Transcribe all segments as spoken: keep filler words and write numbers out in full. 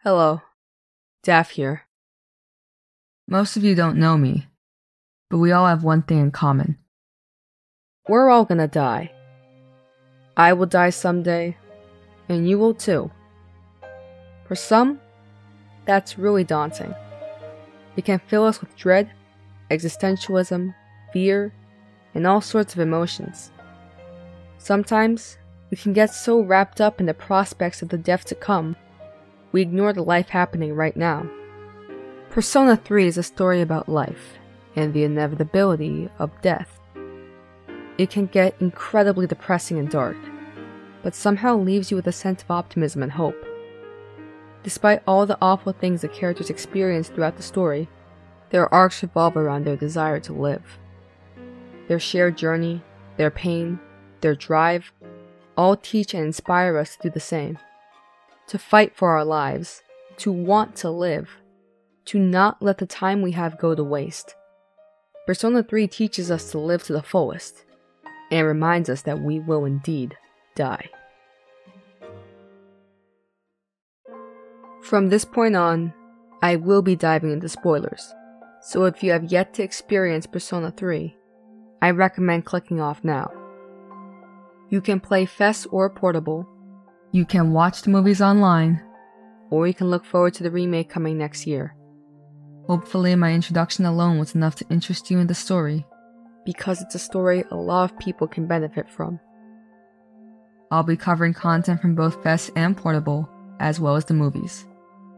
Hello, Daph here. Most of you don't know me, but we all have one thing in common. We're all gonna die. I will die someday, and you will too. For some, that's really daunting. It can fill us with dread, existentialism, fear, and all sorts of emotions. Sometimes, we can get so wrapped up in the prospects of the death to come, we ignore the life happening right now. Persona three is a story about life, and the inevitability of death. It can get incredibly depressing and dark, but somehow leaves you with a sense of optimism and hope. Despite all the awful things the characters experience throughout the story, their arcs revolve around their desire to live. Their shared journey, their pain, their drive, all teach and inspire us to do the same. To fight for our lives, to want to live, to not let the time we have go to waste. Persona three teaches us to live to the fullest, and reminds us that we will indeed die. From this point on, I will be diving into spoilers, so if you have yet to experience Persona three, I recommend clicking off now. You can play F E S or Portable, You can watch the movies online, or you can look forward to the remake coming next year. Hopefully my introduction alone was enough to interest you in the story, because it's a story a lot of people can benefit from. I'll be covering content from both F E S and Portable, as well as the movies.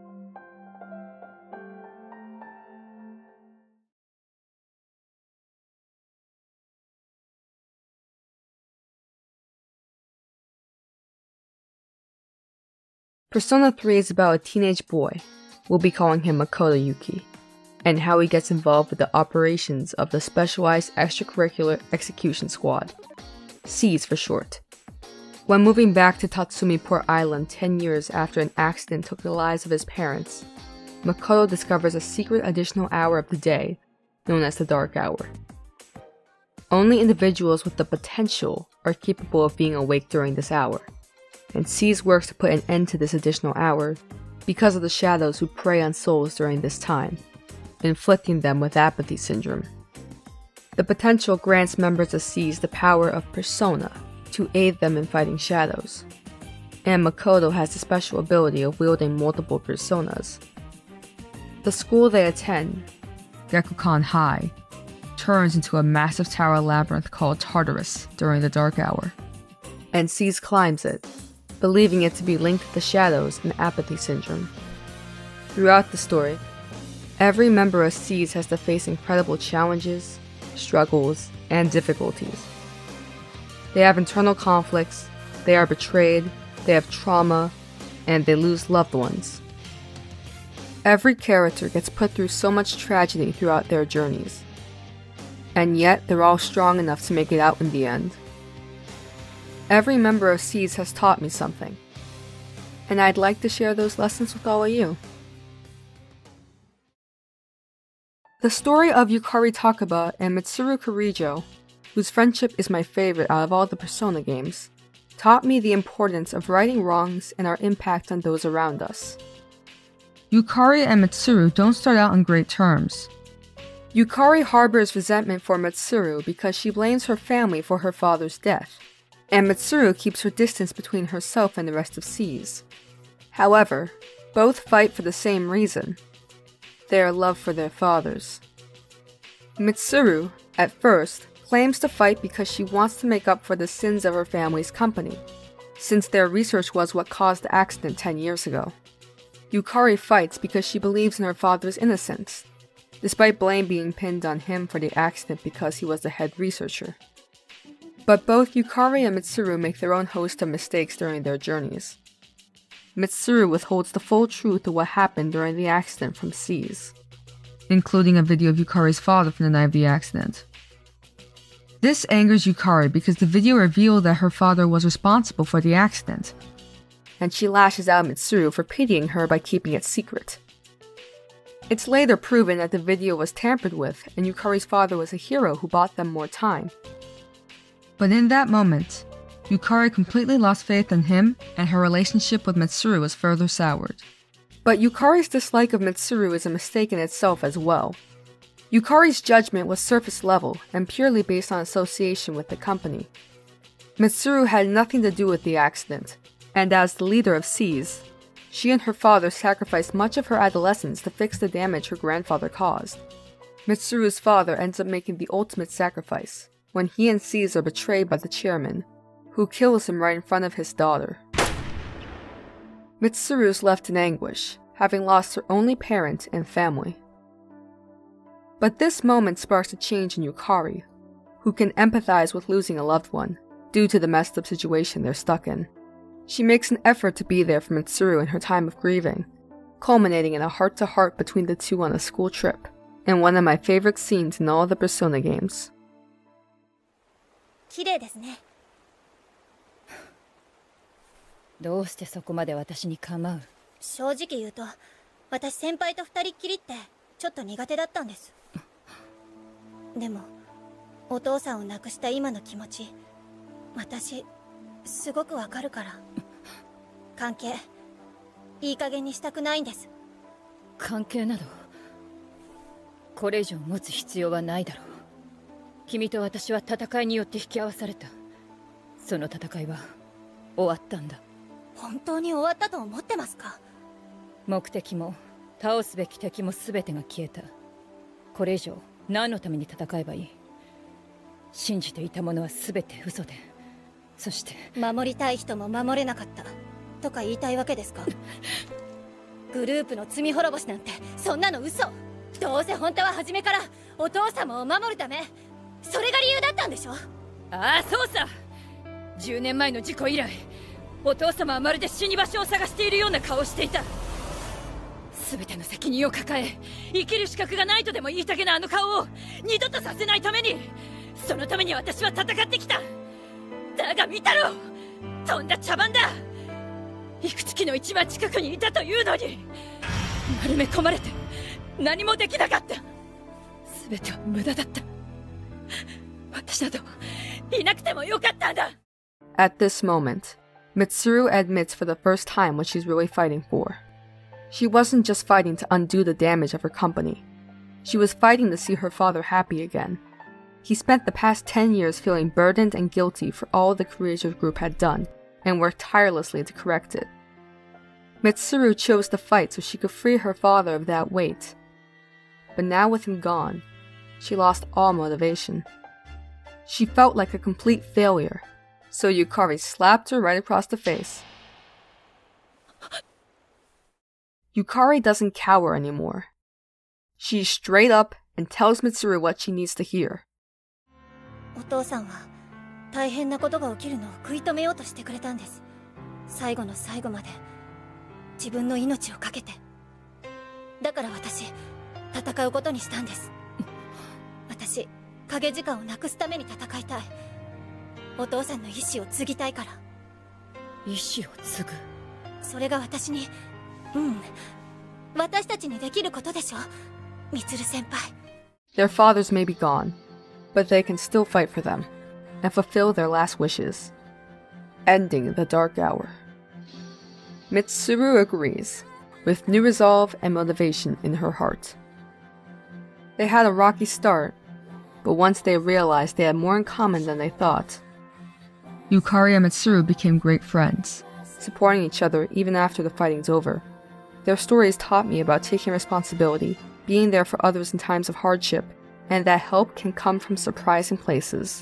Persona three is about a teenage boy, we'll be calling him Makoto Yuki, and how he gets involved with the operations of the Specialized Extracurricular Execution Squad, SEES for short. When moving back to Tatsumi Port Island ten years after an accident took the lives of his parents, Makoto discovers a secret additional hour of the day, known as the Dark Hour. Only individuals with the potential are capable of being awake during this hour, and SEES works to put an end to this additional hour because of the shadows who prey on souls during this time, inflicting them with apathy syndrome. The potential grants members of SEES the power of persona to aid them in fighting shadows, and Makoto has the special ability of wielding multiple personas. The school they attend, Gekukan High, turns into a massive tower labyrinth called Tartarus during the Dark Hour, and SEES climbs it, believing it to be linked to the shadows and apathy syndrome. Throughout the story, every member of SEES has to face incredible challenges, struggles, and difficulties. They have internal conflicts, they are betrayed, they have trauma, and they lose loved ones. Every character gets put through so much tragedy throughout their journeys, and yet they're all strong enough to make it out in the end. Every member of SEES has taught me something, and I'd like to share those lessons with all of you. The story of Yukari Takaba and Mitsuru Kirijo, whose friendship is my favorite out of all the Persona games, taught me the importance of righting wrongs and our impact on those around us. Yukari and Mitsuru don't start out on great terms. Yukari harbors resentment for Mitsuru because she blames her family for her father's death, and Mitsuru keeps her distance between herself and the rest of SEES. However, both fight for the same reason: their love for their fathers. Mitsuru, at first, claims to fight because she wants to make up for the sins of her family's company, since their research was what caused the accident ten years ago. Yukari fights because she believes in her father's innocence, despite blame being pinned on him for the accident because he was the head researcher. But both Yukari and Mitsuru make their own host of mistakes during their journeys. Mitsuru withholds the full truth of what happened during the accident from SEES, including a video of Yukari's father from the night of the accident. This angers Yukari because the video revealed that her father was responsible for the accident, and she lashes out at Mitsuru for pitying her by keeping it secret. It's later proven that the video was tampered with and Yukari's father was a hero who bought them more time. But in that moment, Yukari completely lost faith in him, and her relationship with Mitsuru was further soured. But Yukari's dislike of Mitsuru is a mistake in itself as well. Yukari's judgment was surface level and purely based on association with the company. Mitsuru had nothing to do with the accident, and as the leader of Seas, she and her father sacrificed much of her adolescence to fix the damage her grandfather caused. Mitsuru's father ends up making the ultimate sacrifice when he and Seas are betrayed by the chairman, who kills him right in front of his daughter. Mitsuru is left in anguish, having lost her only parent and family. But this moment sparks a change in Yukari, who can empathize with losing a loved one, due to the messed up situation they're stuck in. She makes an effort to be there for Mitsuru in her time of grieving, culminating in a heart-to-heart between the two on a school trip, and one of my favorite scenes in all the Persona games. 綺麗ですね。どうしてそこまで私に構う？正直言うと、私先輩と二人っきりってちょっと苦手だったんです。でも、お父さんを亡くした今の気持ち、私すごくわかるから。関係、いい加減にしたくないんです。関係など、これ以上持つ必要はないだろう。君と私は戦いによって引き合わされた。その戦いは終わったんだ。本当に終わったと思ってますか？目的も倒すべき敵も全てが消えた。これ以上何のために戦えばいい？信じていたものは全て嘘で、そして守りたい人も守れなかったとか言いたいわけですか？グループの罪滅ぼしなんてそんなの嘘。どうせ本当は初めからお父様を守るため、それが理由だったんでしょ？ああ、そうさ。じゅうねんまえの事故以来、お父様はまるで死に場所を探しているような顔をしていた。全ての責任を抱え、生きる資格がないとでも言いたげなあの顔を二度とさせないために、そのために私は戦ってきた。だが見たろ、とんだ茶番だ。幾月の一番近くにいたというのに、丸め込まれて何もできなかった。全ては無駄だった。私などいなくてもよかったんだ。 At this moment, Mitsuru admits for the first time what she's really fighting for. She wasn't just fighting to undo the damage of her company. She was fighting to see her father happy again. He spent the past ten years feeling burdened and guilty for all the creators group had done, and worked tirelessly to correct it. Mitsuru chose to fight so she could free her father of that weight. But now with him gone, she lost all motivation. She felt like a complete failure, so Yukari slapped her right across the face. Yukari doesn't cower anymore. She's straight up and tells Mitsuru what she needs to hear. お父さんは大変なことが起きるのを食い止めようとしてくれたんです。最後の最後まで自分の命を懸けて。だから私、戦うことにしたんです。私、影時間をなくすために戦いたい。お父さんの意志を継ぎたいから。意志を継ぐ。それが私に、うん、私たちにできることでしょ、みつる先輩。 Their fathers may be gone, but they can still fight for them and fulfill their last wishes, ending the dark hour. Mitsuru agrees, with new resolve and motivation in her heart. They had a rocky start, but once they realized they had more in common than they thought, Yukari and Mitsuru became great friends, supporting each other even after the fighting's over. Their stories taught me about taking responsibility, being there for others in times of hardship, and that help can come from surprising places.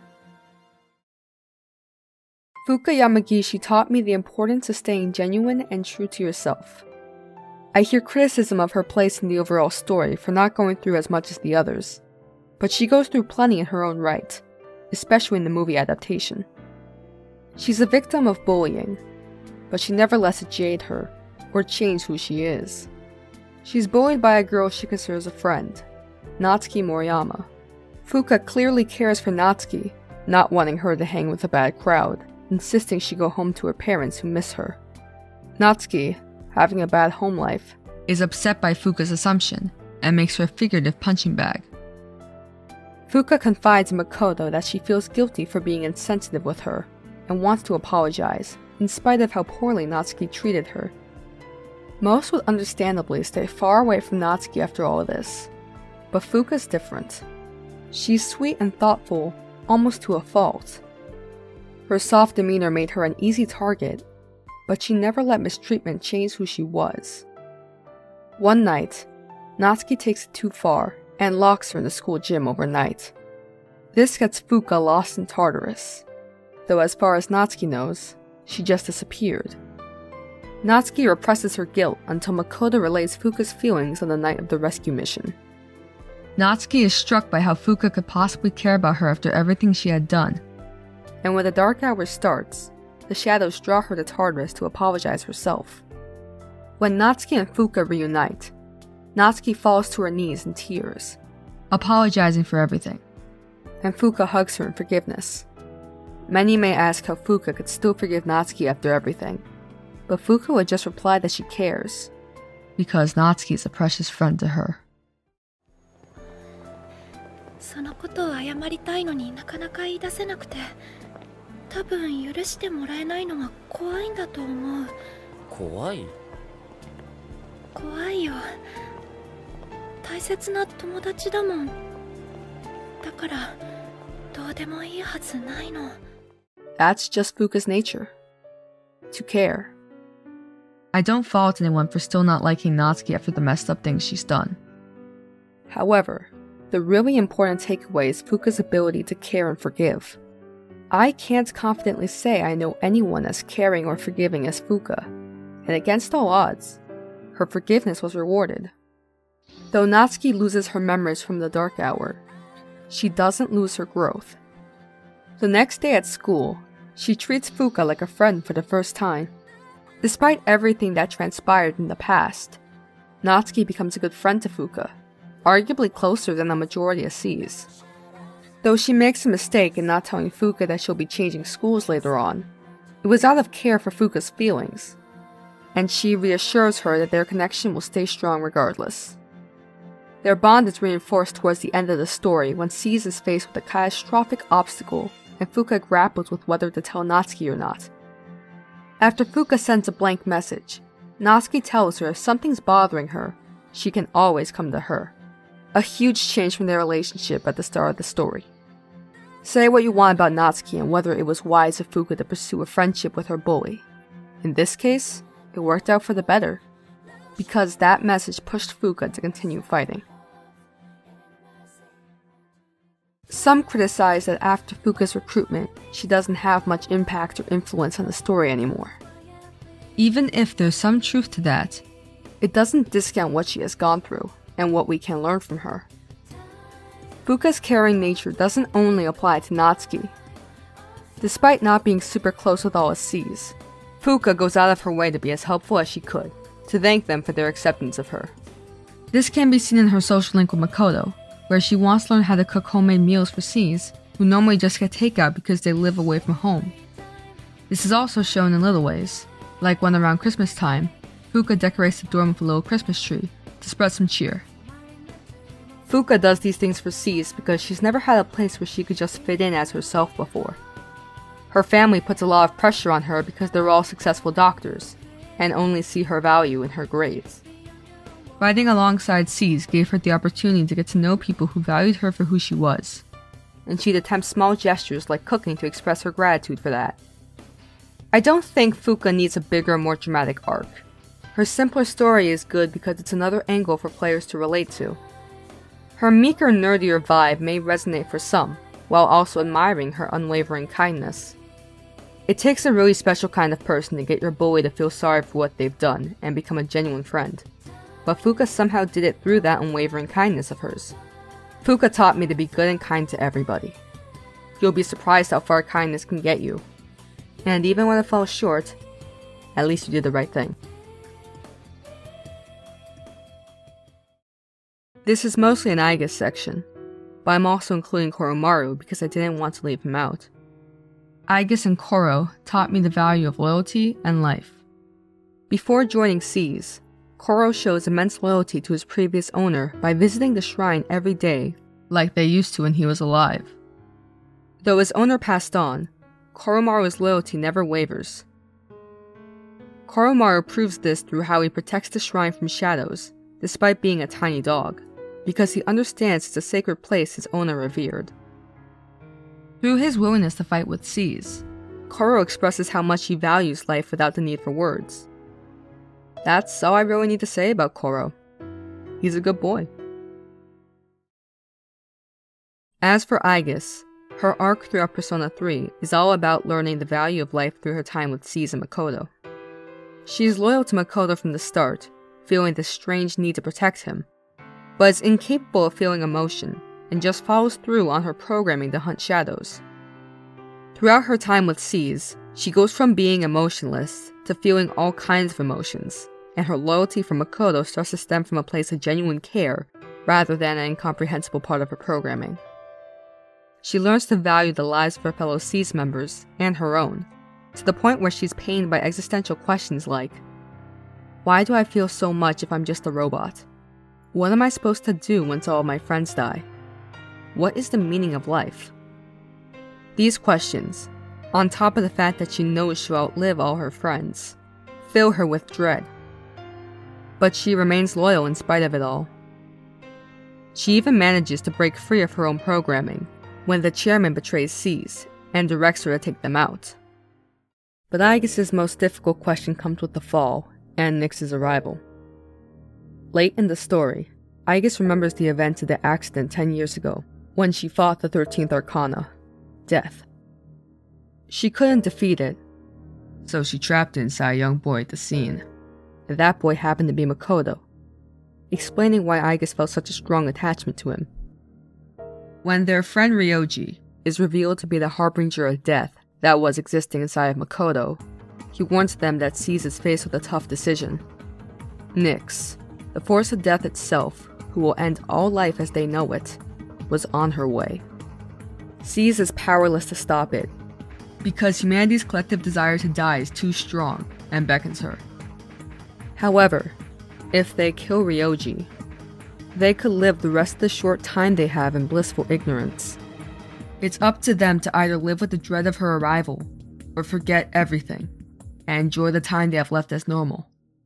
Fuuka Yamagishi taught me the importance of staying genuine and true to yourself. I hear criticism of her place in the overall story for not going through as much as the others, but she goes through plenty in her own right, especially in the movie adaptation. She's a victim of bullying, but she never lets it jade her or change who she is. She's bullied by a girl she considers a friend, Natsuki Moriyama. Fuuka clearly cares for Natsuki, not wanting her to hang with a bad crowd, insisting she go home to her parents who miss her. Natsuki, having a bad home life, is upset by Fuuka's assumption and makes her a figurative punching bag. Fuuka confides in Makoto that she feels guilty for being insensitive with her and wants to apologize, in spite of how poorly Natsuki treated her. Most would understandably stay far away from Natsuki after all of this, but Fuuka's different. She's sweet and thoughtful, almost to a fault. Her soft demeanor made her an easy target, but she never let mistreatment change who she was. One night, Natsuki takes it too far and locks her in the school gym overnight. This gets Fuuka lost in Tartarus, though as far as Natsuki knows, she just disappeared. Natsuki represses her guilt until Makoto relays Fuuka's feelings on the night of the rescue mission. Natsuki is struck by how Fuuka could possibly care about her after everything she had done. And when the dark hour starts, the shadows draw her to Tartarus to apologize herself. When Natsuki and Fuuka reunite, Natsuki falls to her knees in tears, apologizing for everything. And Fuuka hugs her in forgiveness. Many may ask how Fuuka could still forgive Natsuki after everything, but Fuuka would just reply that she cares. Because Natsuki is a precious friend to her. そのことを謝りたいのになかなか言い出せなくて、多分許してもらえないのが怖いんだと思う。 怖い？ 怖いよ。大切な友達だもん。だからどうでもいいはずないの。 That's just Fuuka's nature. To care. I don't fault anyone for still not liking Natsuki after the messed up things she's done. However, the really important takeaway is Fuuka's ability to care and forgive. I can't confidently say I know anyone as caring or forgiving as Fuuka, and against all odds, her forgiveness was rewarded. Though Natsuki loses her memories from the dark hour, she doesn't lose her growth. The next day at school, she treats Fuuka like a friend for the first time. Despite everything that transpired in the past, Natsuki becomes a good friend to Fuuka, arguably closer than the majority of C's. Though she makes a mistake in not telling Fuuka that she'll be changing schools later on, it was out of care for Fuuka's feelings, and she reassures her that their connection will stay strong regardless. Their bond is reinforced towards the end of the story when C's is faced with a catastrophic obstacle and Fuuka grapples with whether to tell Natsuki or not. After Fuuka sends a blank message, Natsuki tells her if something's bothering her, she can always come to her. A huge change from their relationship at the start of the story. Say what you want about Natsuki and whether it was wise of Fuuka to pursue a friendship with her bully. In this case, it worked out for the better, because that message pushed Fuuka to continue fighting. Some criticize that after Fuuka's recruitment, she doesn't have much impact or influence on the story anymore. Even if there's some truth to that, it doesn't discount what she has gone through and what we can learn from her. Fuuka's caring nature doesn't only apply to Natsuki. Despite not being super close with all his C's, Fuuka goes out of her way to be as helpful as she could, to thank them for their acceptance of her. This can be seen in her social link with Makoto, where she wants to learn how to cook homemade meals for C's, who normally just get takeout because they live away from home. This is also shown in little ways, like when around Christmas time, Fuuka decorates the dorm with a little Christmas tree to spread some cheer. Fuuka does these things for C's because she's never had a place where she could just fit in as herself before. Her family puts a lot of pressure on her because they're all successful doctors, and only see her value in her grades. Riding alongside C's gave her the opportunity to get to know people who valued her for who she was. And she'd attempt small gestures like cooking to express her gratitude for that. I don't think Fuuka needs a bigger, more dramatic arc. Her simpler story is good because it's another angle for players to relate to. Her meeker, nerdier vibe may resonate for some, while also admiring her unwavering kindness. It takes a really special kind of person to get your bully to feel sorry for what they've done and become a genuine friend. But Fuuka somehow did it through that unwavering kindness of hers. Fuuka taught me to be good and kind to everybody. You'll be surprised how far kindness can get you. And even when it falls short, at least you did the right thing. This is mostly an Aigis section, but I'm also including Koromaru because I didn't want to leave him out. Aigis and Koro taught me the value of loyalty and life. Before joining C's, Koro shows immense loyalty to his previous owner by visiting the shrine every day, like they used to when he was alive. Though his owner passed on, Koromaru's loyalty never wavers. Koromaru proves this through how he protects the shrine from shadows, despite being a tiny dog, because he understands it's a sacred place his owner revered. Through his willingness to fight with seas, Koro expresses how much he values life without the need for words. That's all I really need to say about Koro. He's a good boy. As for Aigis, her arc throughout Persona three is all about learning the value of life through her time with Seas and Makoto. She is loyal to Makoto from the start, feeling this strange need to protect him, but is incapable of feeling emotion and just follows through on her programming to hunt shadows. Throughout her time with Seas, she goes from being emotionless to feeling all kinds of emotions, and her loyalty for Makoto starts to stem from a place of genuine care rather than an incomprehensible part of her programming. She learns to value the lives of her fellow Seas members and her own, to the point where she's pained by existential questions like, why do I feel so much if I'm just a robot? What am I supposed to do once all of my friends die? What is the meaning of life? These questions, on top of the fact that she knows she'll outlive all her friends, fill her with dread. But she remains loyal in spite of it all. She even manages to break free of her own programming when the chairman betrays Seas and directs her to take them out. But Aigis' most difficult question comes with the fall and Nyx's arrival. Late in the story, Aigis remembers the events of the accident ten years ago, when she fought the thirteenth Arcana, Death. She couldn't defeat it, so she trapped it inside a young boy at the scene. And that boy happened to be Makoto, explaining why Aigis felt such a strong attachment to him. When their friend Ryoji is revealed to be the harbinger of death that was existing inside of Makoto, he warns them that Seas is faced with a tough decision. Nyx, the force of death itself, who will end all life as they know it, was on her way. Seas is powerless to stop it, because humanity's collective desire to die is too strong and beckons her. However, if they kill Ryoji, they could live the rest of the short time they have in blissful ignorance. It's up to them to either live with the dread of her arrival, or forget everything, and enjoy the time they have left as normal.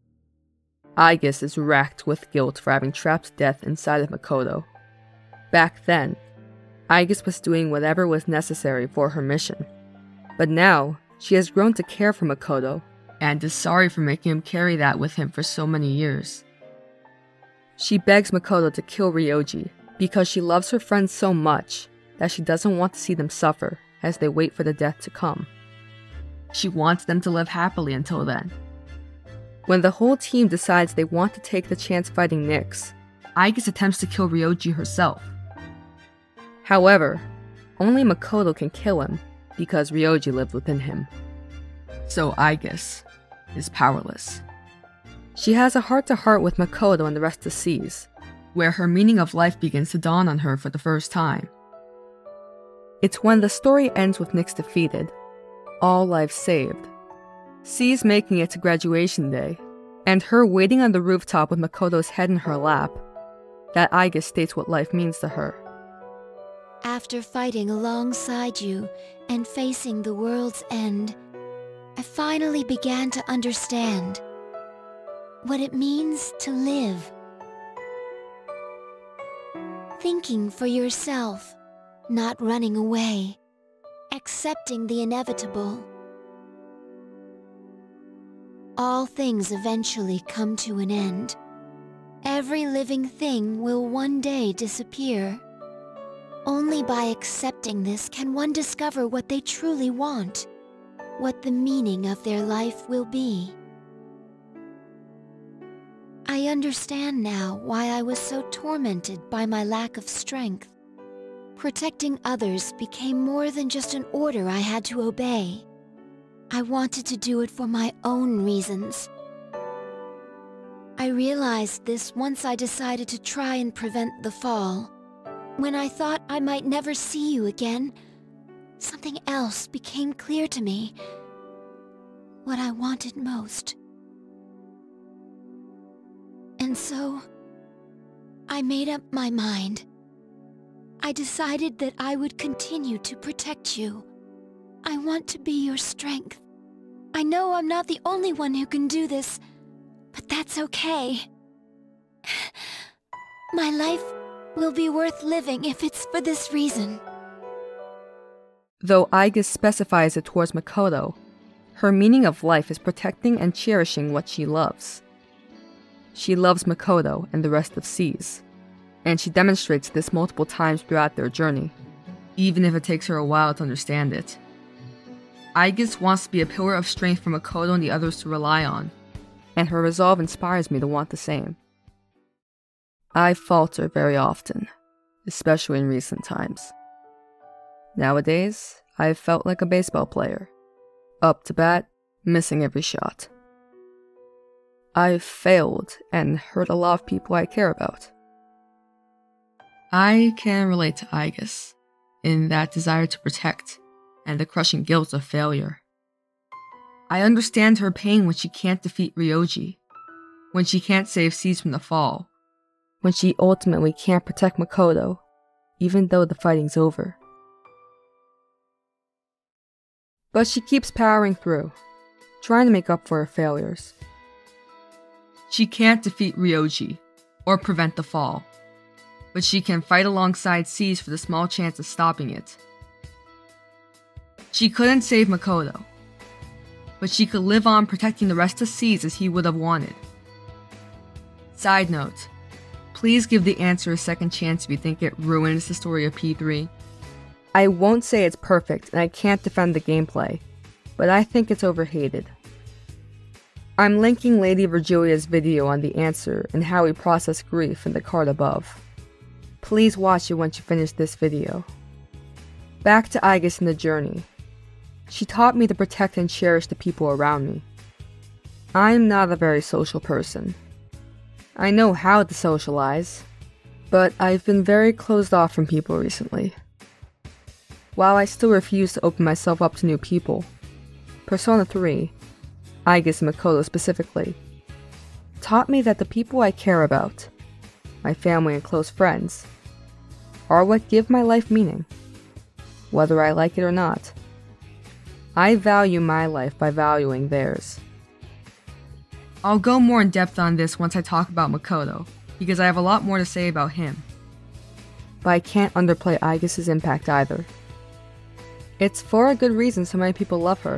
Aigis is racked with guilt for having trapped death inside of Makoto. Back then, Aigis was doing whatever was necessary for her mission. But now, she has grown to care for Makoto, and is sorry for making him carry that with him for so many years. She begs Makoto to kill Ryoji, because she loves her friends so much that she doesn't want to see them suffer as they wait for the death to come. She wants them to live happily until then. When the whole team decides they want to take the chance fighting Nyx, Aigis attempts to kill Ryoji herself. However, only Makoto can kill him because Ryoji lived within him. So Aigis is powerless. She has a heart-to-heart with Makoto and the rest of Seas, where her meaning of life begins to dawn on her for the first time. It's when the story ends with Nyx defeated, all lives saved, Seas making it to graduation day, and her waiting on the rooftop with Makoto's head in her lap, that Aigis states what life means to her. After fighting alongside you and facing the world's end, I finally began to understand what it means to live. Thinking for yourself, not running away, accepting the inevitable. All things eventually come to an end. Every living thing will one day disappear. Only by accepting this can one discover what they truly want, what the meaning of their life will be. I understand now why I was so tormented by my lack of strength. Protecting others became more than just an order I had to obey. I wanted to do it for my own reasons. I realized this once I decided to try and prevent the fall. When I thought I might never see you again, something else became clear to me. What I wanted most. And so, I made up my mind. I decided that I would continue to protect you. I want to be your strength, I know I'm not the only one who can do this, but that's okay. My life will be worth living if it's for this reason. Though Aigis specifies it towards Makoto, her meaning of life is protecting and cherishing what she loves. She loves Makoto and the rest of Seas, and she demonstrates this multiple times throughout their journey, even if it takes her a while to understand it. Aigis wants to be a pillar of strength for Makoto and the others to rely on, and her resolve inspires me to want the same. I falter very often, especially in recent times. Nowadays, I've felt like a baseball player, up to bat, missing every shot. I've failed and hurt a lot of people I care about. I can relate to Aigis in that desire to protect and the crushing guilt of failure. I understand her pain when she can't defeat Ryoji, when she can't save Seas from the fall, when she ultimately can't protect Makoto, even though the fighting's over. But she keeps powering through, trying to make up for her failures. She can't defeat Ryoji, or prevent the fall, but she can fight alongside Seas for the small chance of stopping it. She couldn't save Makoto, but she could live on protecting the rest of Seas as he would have wanted. Side note, please give the answer a second chance if you think it ruins the story of P three. I won't say it's perfect and I can't defend the gameplay, but I think it's overhated. I'm linking Lady Virgilia's video on the answer and how we process grief in the card above. Please watch it once you finish this video. Back to Aigis and the journey. She taught me to protect and cherish the people around me. I'm not a very social person. I know how to socialize, but I've been very closed off from people recently. While I still refuse to open myself up to new people, Persona three, Aigis and Makoto specifically, taught me that the people I care about, my family and close friends, are what give my life meaning, whether I like it or not. I value my life by valuing theirs. I'll go more in depth on this once I talk about Makoto, because I have a lot more to say about him. But I can't underplay Aigis' impact either. It's for a good reason so many people love her.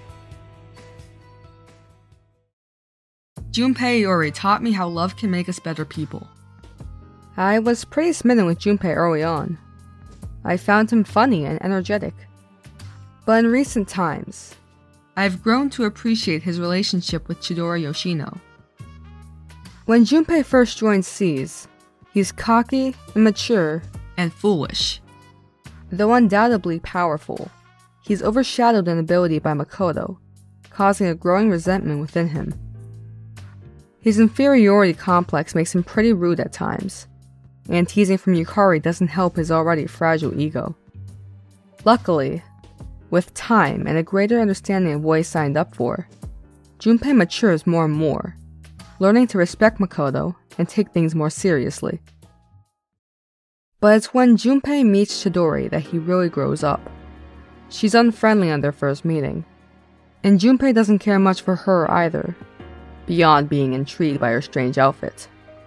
Junpei Iori taught me how love can make us better people. I was pretty smitten with Junpei early on. I found him funny and energetic. But in recent times, I've grown to appreciate his relationship with Chidori Yoshino. When Junpei first joins Seas, he's cocky, immature, and foolish. Though undoubtedly powerful, he's overshadowed in ability by Makoto, causing a growing resentment within him. His inferiority complex makes him pretty rude at times, and teasing from Yukari doesn't help his already fragile ego. Luckily, with time and a greater understanding of what he signed up for, Junpei matures more and more, learning to respect Makoto and take things more seriously. But it's when Junpei meets Chidori that he really grows up. She's unfriendly on their first meeting, and Junpei doesn't care much for her either, beyond being intrigued by her strange outfit.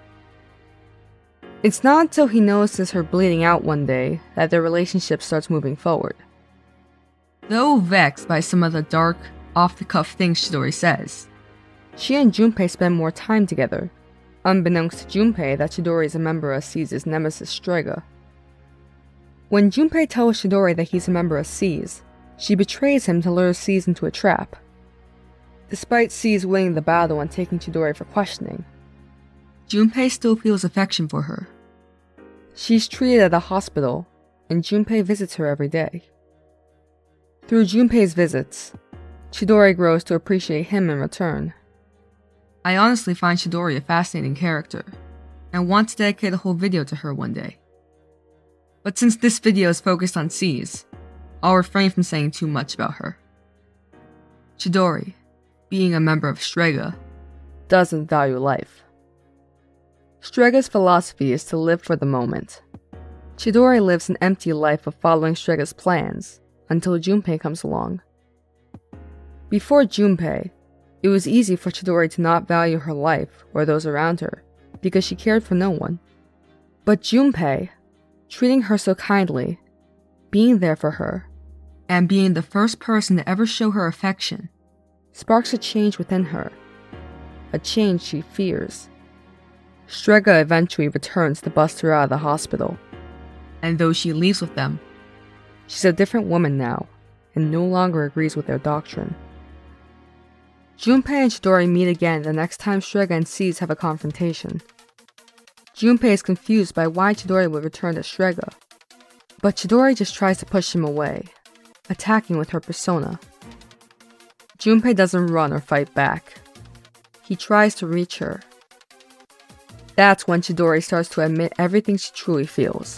It's not until he notices her bleeding out one day that their relationship starts moving forward. Though vexed by some of the dark, off-the-cuff things Chidori says, she and Junpei spend more time together, unbeknownst to Junpei that Chidori is a member of Seas' nemesis Strega. When Junpei tells Chidori that he's a member of Seas, she betrays him to lure Seas into a trap. Despite Seas winning the battle and taking Chidori for questioning, Junpei still feels affection for her. She's treated at a hospital, and Junpei visits her every day. Through Junpei's visits, Chidori grows to appreciate him in return. I honestly find Chidori a fascinating character, and want to dedicate a whole video to her one day. But since this video is focused on Seas, I'll refrain from saying too much about her. Chidori, being a member of Strega, doesn't value life. Strega's philosophy is to live for the moment. Chidori lives an empty life of following Strega's plans, until Junpei comes along. Before Junpei, it was easy for Chidori to not value her life or those around her because she cared for no one. But Junpei, treating her so kindly, being there for her, and being the first person to ever show her affection, sparks a change within her, a change she fears. Strega eventually returns to bust her out of the hospital. And though she leaves with them, she's a different woman now, and no longer agrees with their doctrine. Junpei and Chidori meet again the next time Strega and Seize have a confrontation. Junpei is confused by why Chidori would return to Strega, but Chidori just tries to push him away, attacking with her persona. Junpei doesn't run or fight back. He tries to reach her. That's when Chidori starts to admit everything she truly feels.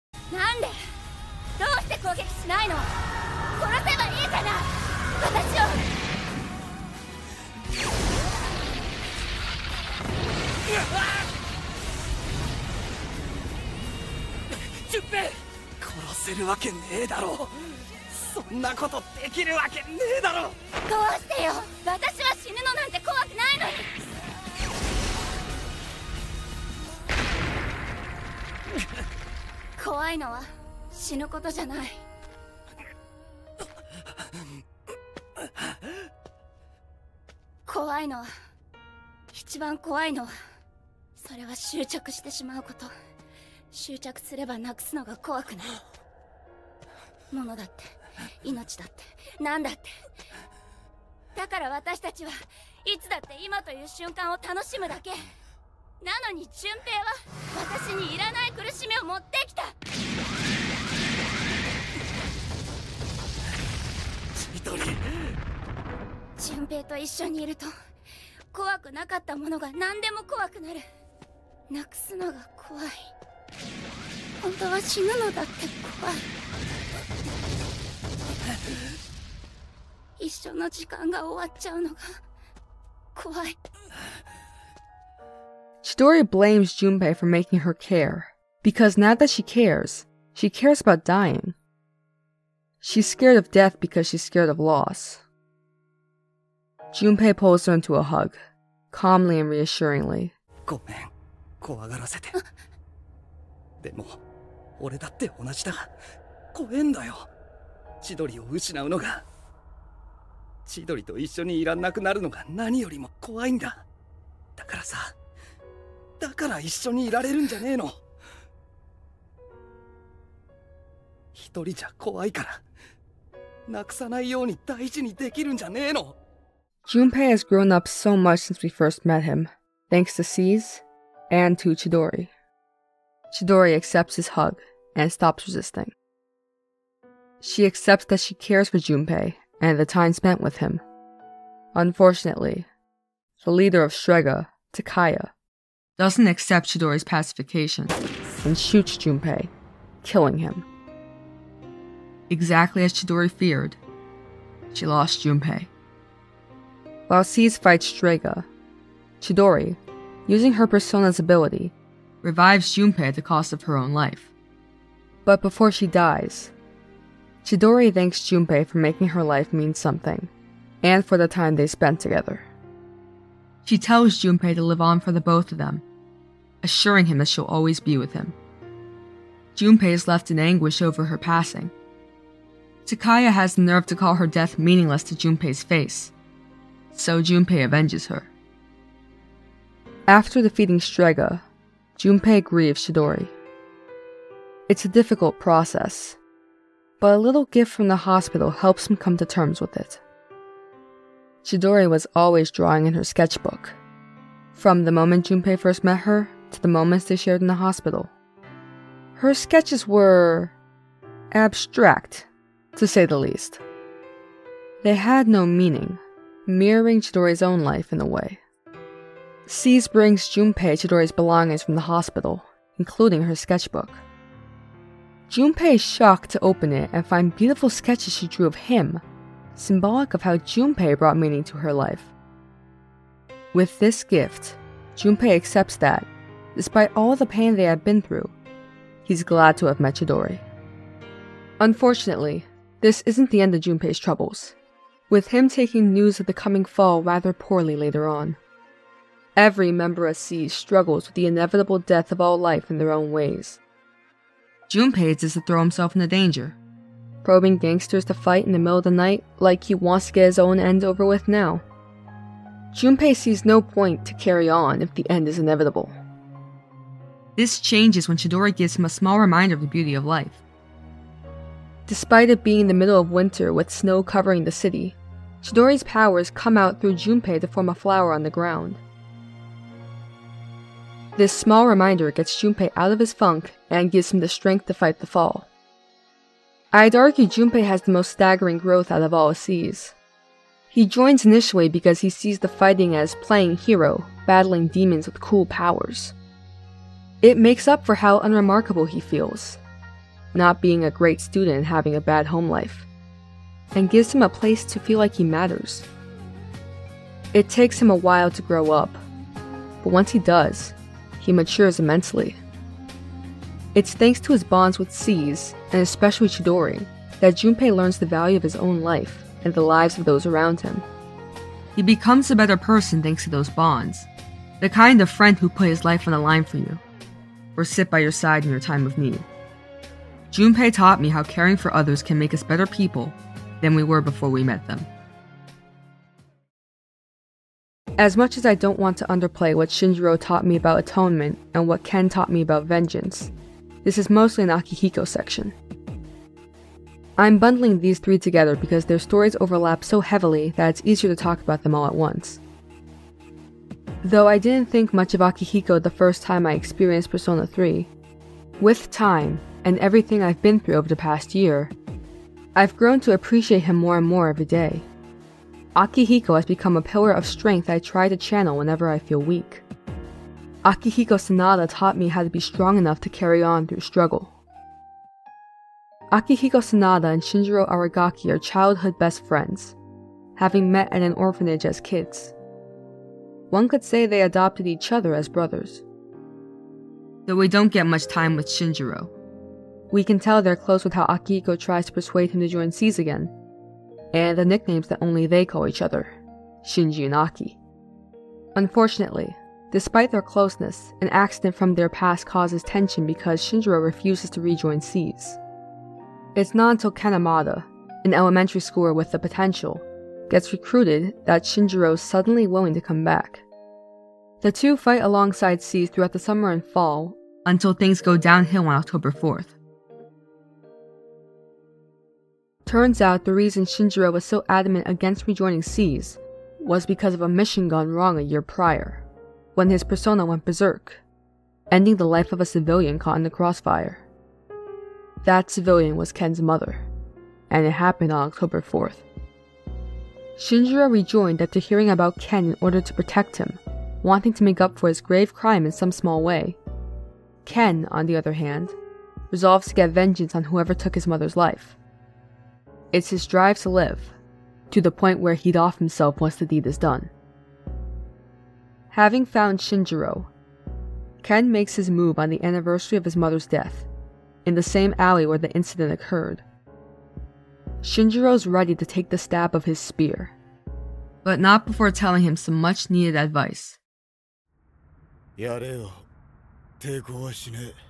Junpei! 殺せるわけねえだろ。そんなことできるわけねえだろ。どうしてよ。私は死ぬのなんて怖くないのに。怖いのは死ぬことじゃない。怖いのは、一番怖いのは、それは執着してしまうこと。執着すればなくすのが怖くない。物だって、命だって、何だって。だから私たちはいつだって今という瞬間を楽しむだけ。なのに純平は私にいらない苦しみを持ってきた。千鳥。純平と一緒にいると怖くなかったものが何でも怖くなる。なくすのが怖い。本当は死ぬのだって怖い。一緒の時間が終わっちゃうのが怖い。 Chidori blames Junpei for making her care, because now that she cares, she cares about dying. She's scared of death because she's scared of loss. Junpei pulls her into a hug, calmly and reassuringly. ごめん、怖がらせて。でも、俺だって同じだ。怖えんだよ。千鳥を失うのが。千鳥と一緒にいらんなくなるのが何よりも怖いんだ。だからさ。だから一緒にいられるんじゃねえの。一人じゃ怖いから、なくさないように大事にできるんじゃねえの。 Junpei has grown up so much since we first met him, thanks to Seize and to Chidori. Chidori accepts his hug and stops resisting. She accepts that she cares for Junpei and the time spent with him. Unfortunately, the leader of Strega, Takaya, doesn't accept Chidori's pacification and shoots Junpei, killing him. Exactly as Chidori feared, she lost Junpei. While Seize fights Strega, Chidori, using her persona's ability, revives Junpei at the cost of her own life. But before she dies, Chidori thanks Junpei for making her life mean something, and for the time they spent together. She tells Junpei to live on for the both of them, assuring him that she'll always be with him. Junpei is left in anguish over her passing. Takaya has the nerve to call her death meaningless to Junpei's face, so Junpei avenges her. After defeating Strega, Junpei grieves Chidori. It's a difficult process, but a little gift from the hospital helps him come to terms with it. Chidori was always drawing in her sketchbook, from the moment Junpei first met her to the moments they shared in the hospital. Her sketches were abstract, to say the least. They had no meaning, mirroring Chidori's own life in a way. Seize brings Junpei Chidori's belongings from the hospital, including her sketchbook. Junpei is shocked to open it and find beautiful sketches she drew of him, symbolic of how Junpei brought meaning to her life. With this gift, Junpei accepts that, despite all the pain they had been through, he's glad to have met Chidori. Unfortunately, this isn't the end of Junpei's troubles. with him taking news of the coming fall rather poorly later on. Every member of SEES struggles with the inevitable death of all life in their own ways. Junpei is to throw himself into danger, probing gangsters to fight in the middle of the night like he wants to get his own end over with now. Junpei sees no point to carry on if the end is inevitable. This changes when Chidori gives him a small reminder of the beauty of life. Despite it being the middle of winter with snow covering the city, Chidori's powers come out through Junpei to form a flower on the ground. This small reminder gets Junpei out of his funk and gives him the strength to fight the fall. I'd argue Junpei has the most staggering growth out of all SEES. He joins initially because he sees the fighting as playing hero, battling demons with cool powers. It makes up for how unremarkable he feels, not being a great student and having a bad home life, and gives him a place to feel like he matters. It takes him a while to grow up, but once he does, he matures immensely. It's thanks to his bonds with SEES, and especially Chidori, that Junpei learns the value of his own life and the lives of those around him. He becomes a better person thanks to those bonds, the kind of friend who put his life on the line for you, or sit by your side in your time of need. Junpei taught me how caring for others can make us better people than we were before we met them. As much as I don't want to underplay what Shinjiro taught me about atonement and what Ken taught me about vengeance, this is mostly an Akihiko section. I'm bundling these three together because their stories overlap so heavily that it's easier to talk about them all at once. Though I didn't think much of Akihiko the first time I experienced Persona three, with time and everything I've been through over the past year, I've grown to appreciate him more and more every day. Akihiko has become a pillar of strength I try to channel whenever I feel weak. Akihiko Sanada taught me how to be strong enough to carry on through struggle. Akihiko Sanada and Shinjiro Aragaki are childhood best friends, having met at an orphanage as kids. One could say they adopted each other as brothers. Though we don't get much time with Shinjiro. We can tell they're close with how Akihiko tries to persuade him to join SEES again, and the nicknames that only they call each other, Shinji and Aki. Unfortunately, despite their closeness, an accident from their past causes tension because Shinjiro refuses to rejoin SEES. It's not until Kanamada, an elementary schooler with the potential, gets recruited that Shinjiro's suddenly willing to come back. The two fight alongside SEES throughout the summer and fall, until things go downhill on October fourth. Turns out the reason Shinjiro was so adamant against rejoining SEES was because of a mission gone wrong a year prior, when his persona went berserk, ending the life of a civilian caught in the crossfire. That civilian was Ken's mother, and it happened on October fourth. Shinjiro rejoined after hearing about Ken in order to protect him, wanting to make up for his grave crime in some small way. Ken, on the other hand, resolves to get vengeance on whoever took his mother's life. It's his drive to live, to the point where he'd off himself once the deed is done. Having found Shinjiro, Ken makes his move on the anniversary of his mother's death, in the same alley where the incident occurred. Shinjiro's ready to take the stab of his spear, but not before telling him some much needed advice. やれよ、抵抗はしねえ。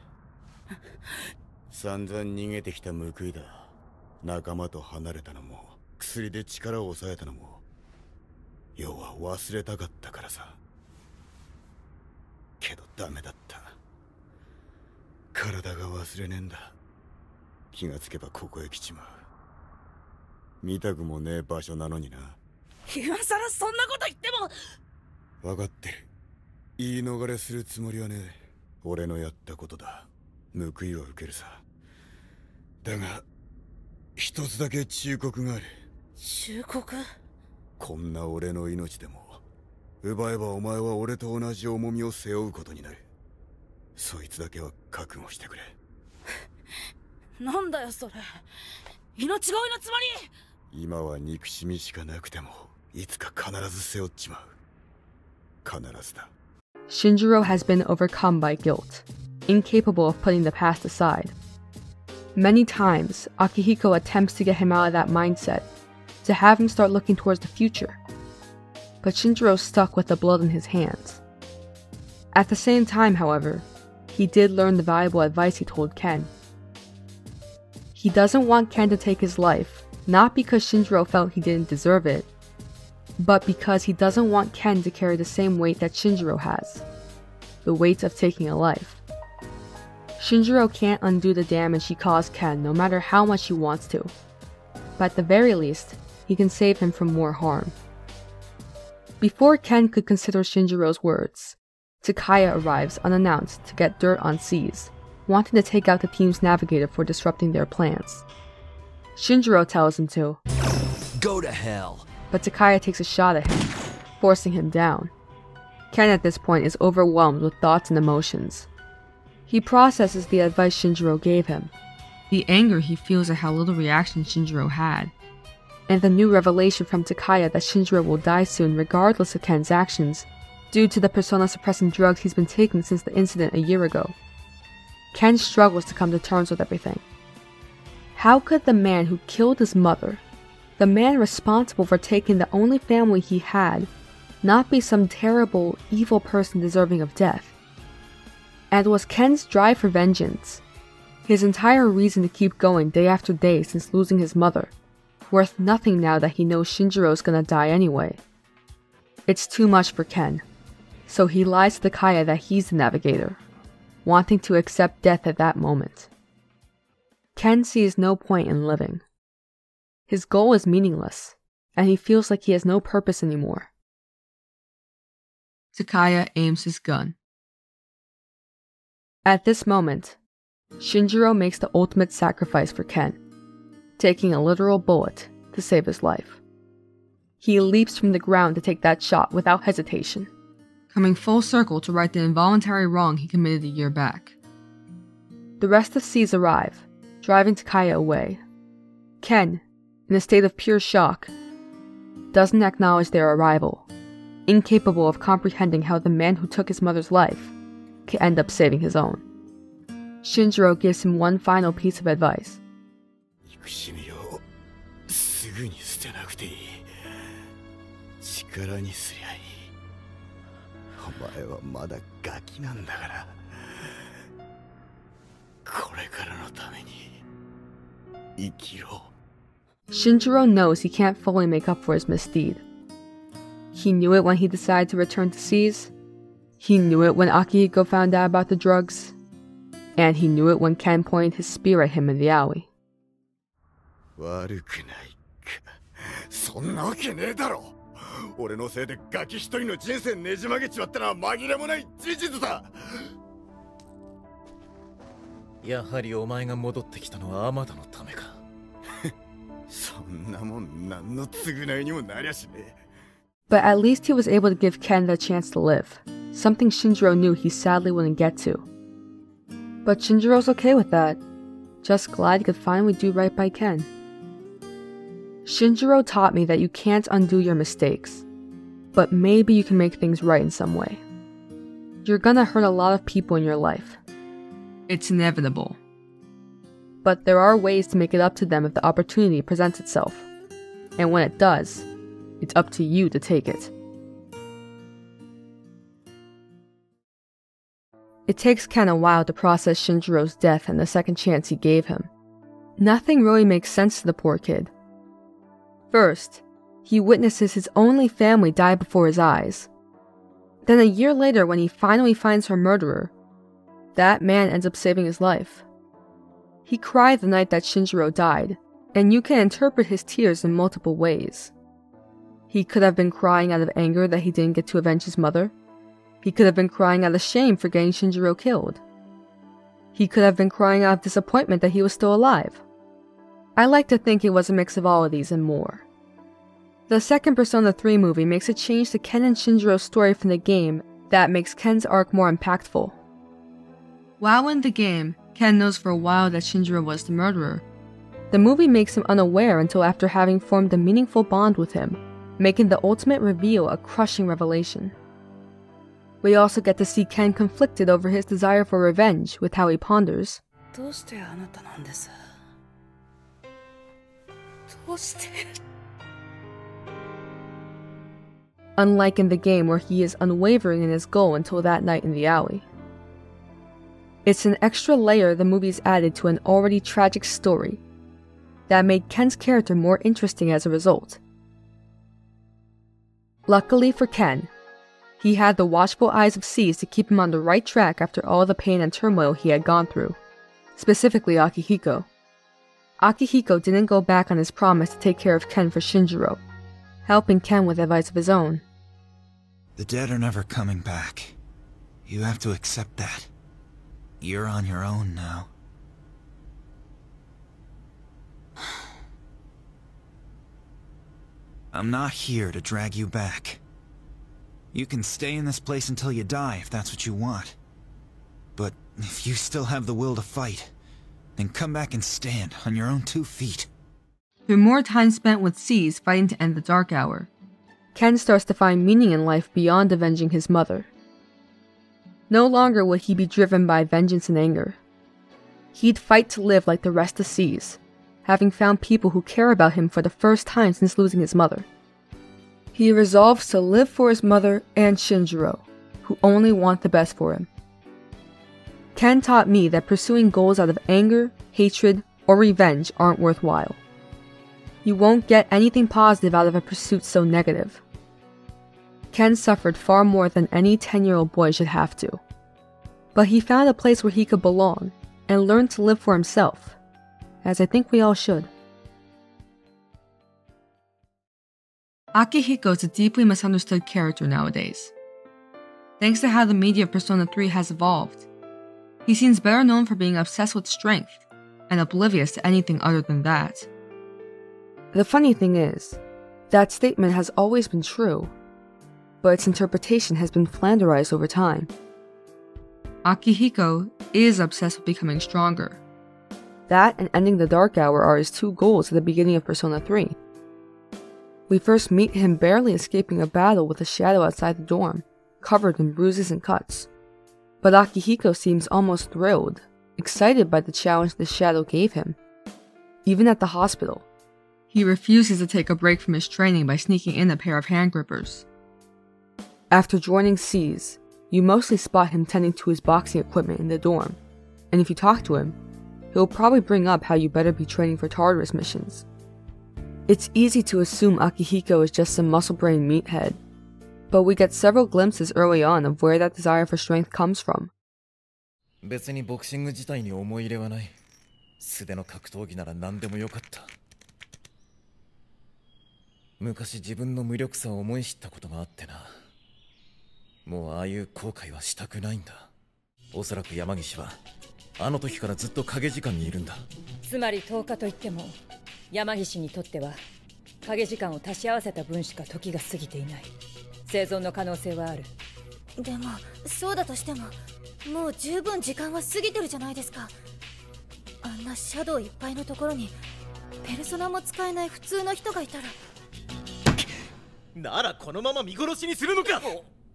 散々逃げてきた報いだ。仲間と離れたのも、薬で力を抑えたのも、要は忘れたかったからさ。けどダメだった。体が忘れねえんだ。気がつけばここへ来ちまう。見たくもねえ場所なのにな。 今さらそんなこと言っても。 分かってる。言い逃れするつもりはねえ。俺のやったことだ。報いは受けるさ。だが一つだけ忠告がある。 忠告？ こんな俺の命でも奪えばお前は俺と同じ重みを背負うことになる。そいつだけは覚悟してくれ。 なんだよそれ。命乞いのつもり。今は憎しみしかなくてもいつか必ず背負っちまう。必ずだ。 Shinjiro has been overcome by guilt, incapable of putting the past aside. Many times, Akihiko attempts to get him out of that mindset, to have him start looking towards the future. But Shinjiro's stuck with the blood in his hands. At the same time, however, he did learn the valuable advice he told Ken. He doesn't want Ken to take his life, not because Shinjiro felt he didn't deserve it, but because he doesn't want Ken to carry the same weight that Shinjiro has, the weight of taking a life. Shinjiro can't undo the damage he caused Ken no matter how much he wants to, but at the very least, he can save him from more harm. Before Ken could consider Shinjiro's words, Takaya arrives unannounced to get dirt on Seas, wanting to take out the team's navigator for disrupting their plans. Shinjiro tells him to go to hell, but Takaya takes a shot at him, forcing him down. Ken at this point is overwhelmed with thoughts and emotions. He processes the advice Shinjiro gave him, the anger he feels at how little reaction Shinjiro had, and the new revelation from Takaya that Shinjiro will die soon regardless of Ken's actions, due to the persona-suppressing drugs he's been taking since the incident a year ago. Ken struggles to come to terms with everything. How could the man who killed his mother, the man responsible for taking the only family he had, not be some terrible, evil person deserving of death? And was Ken's drive for vengeance, his entire reason to keep going day after day since losing his mother, worth nothing now that he knows Shinjiro's gonna die anyway? It's too much for Ken, so he lies to Takaya that he's the navigator, wanting to accept death at that moment. Ken sees no point in living. His goal is meaningless, and he feels like he has no purpose anymore. Takaya aims his gun. At this moment, Shinjiro makes the ultimate sacrifice for Ken, taking a literal bullet to save his life. He leaps from the ground to take that shot without hesitation, coming full circle to right the involuntary wrong he committed a year back. The rest of Seas arrive, driving Takaya away. Ken, in a state of pure shock, doesn't acknowledge their arrival, incapable of comprehending how the man who took his mother's life can end up saving his own. Shinjiro gives him one final piece of advice. Shinjiro knows he can't fully make up for his misdeed. He knew it when he decided to return to Seas, he knew it when Akihiko found out about the drugs, and he knew it when Ken pointed his spear at him in the alley. But at least he was able to give Ken the chance to live, something Shinjiro knew he sadly wouldn't get to. But Shinjiro's okay with that, just glad he could finally do right by Ken. Shinjiro taught me that you can't undo your mistakes, but maybe you can make things right in some way. You're gonna hurt a lot of people in your life. It's inevitable. But there are ways to make it up to them if the opportunity presents itself. And when it does, it's up to you to take it. It takes Ken a while to process Shinjiro's death and the second chance he gave him. Nothing really makes sense to the poor kid. First, he witnesses his only family die before his eyes. Then a year later, when he finally finds her murderer, that man ends up saving his life. He cried the night that Shinjiro died, and you can interpret his tears in multiple ways. He could have been crying out of anger that he didn't get to avenge his mother. He could have been crying out of shame for getting Shinjiro killed. He could have been crying out of disappointment that he was still alive. I like to think it was a mix of all of these and more. The second Persona three movie makes a change to Ken and Shinjiro's story from the game that makes Ken's arc more impactful. While in the game, Ken knows for a while that Shinjiro was the murderer. The movie makes him unaware until after having formed a meaningful bond with him, making the ultimate reveal a crushing revelation. We also get to see Ken conflicted over his desire for revenge with how he ponders. unlike in the game where he is unwavering in his goal until that night in the alley. It's an extra layer the movies added to an already tragic story that made Ken's character more interesting as a result. Luckily for Ken, he had the watchful eyes of Seize to keep him on the right track after all the pain and turmoil he had gone through, specifically Akihiko. Akihiko didn't go back on his promise to take care of Ken for Shinjiro, helping Ken with advice of his own. The dead are never coming back. You have to accept that. You're on your own now. I'm not here to drag you back. You can stay in this place until you die if that's what you want. But if you still have the will to fight, then come back and stand on your own two feet. Through more time spent with Seize fighting to end the Dark Hour, Ken starts to find meaning in life beyond avenging his mother. No longer would he be driven by vengeance and anger. He'd fight to live like the rest of Seize, having found people who care about him for the first time since losing his mother. He resolves to live for his mother and Shinjiro, who only want the best for him. Ken taught me that pursuing goals out of anger, hatred, or revenge aren't worthwhile. You won't get anything positive out of a pursuit so negative. Ken suffered far more than any ten-year-old boy should have to. But he found a place where he could belong, and learned to live for himself, as I think we all should. Akihiko is a deeply misunderstood character nowadays. Thanks to how the media of Persona three has evolved, he seems better known for being obsessed with strength, and oblivious to anything other than that. The funny thing is, that statement has always been true, but its interpretation has been flanderized over time. Akihiko is obsessed with becoming stronger. That and ending the Dark Hour are his two goals at the beginning of Persona three. We first meet him barely escaping a battle with a shadow outside the dorm, covered in bruises and cuts. But Akihiko seems almost thrilled, excited by the challenge the shadow gave him. Even at the hospital, he refuses to take a break from his training by sneaking in a pair of hand grippers. After joining Seize, you mostly spot him tending to his boxing equipment in the dorm, and if you talk to him, he'll probably bring up how you better be training for Tartarus missions. It's easy to assume Akihiko is just some muscle-brained meathead, but we get several glimpses early on of where that desire for strength comes from. 別にボクシング自体に思い入れはない。素手の格闘技なら何でもよかった。昔自分の無力さを思い知ったことがあってな。もうああいう後悔はしたくないんだ。おそらく山岸はあの時からずっと影時間にいるんだ。 つまりとおかといっても山岸にとっては影時間を足し合わせた分しか時が過ぎていない。生存の可能性はある。 でもそうだとしてももう十分時間は過ぎてるじゃないですか。あんなシャドウいっぱいのところにペルソナも使えない普通の人がいたら。 ならこのまま見殺しにするのか。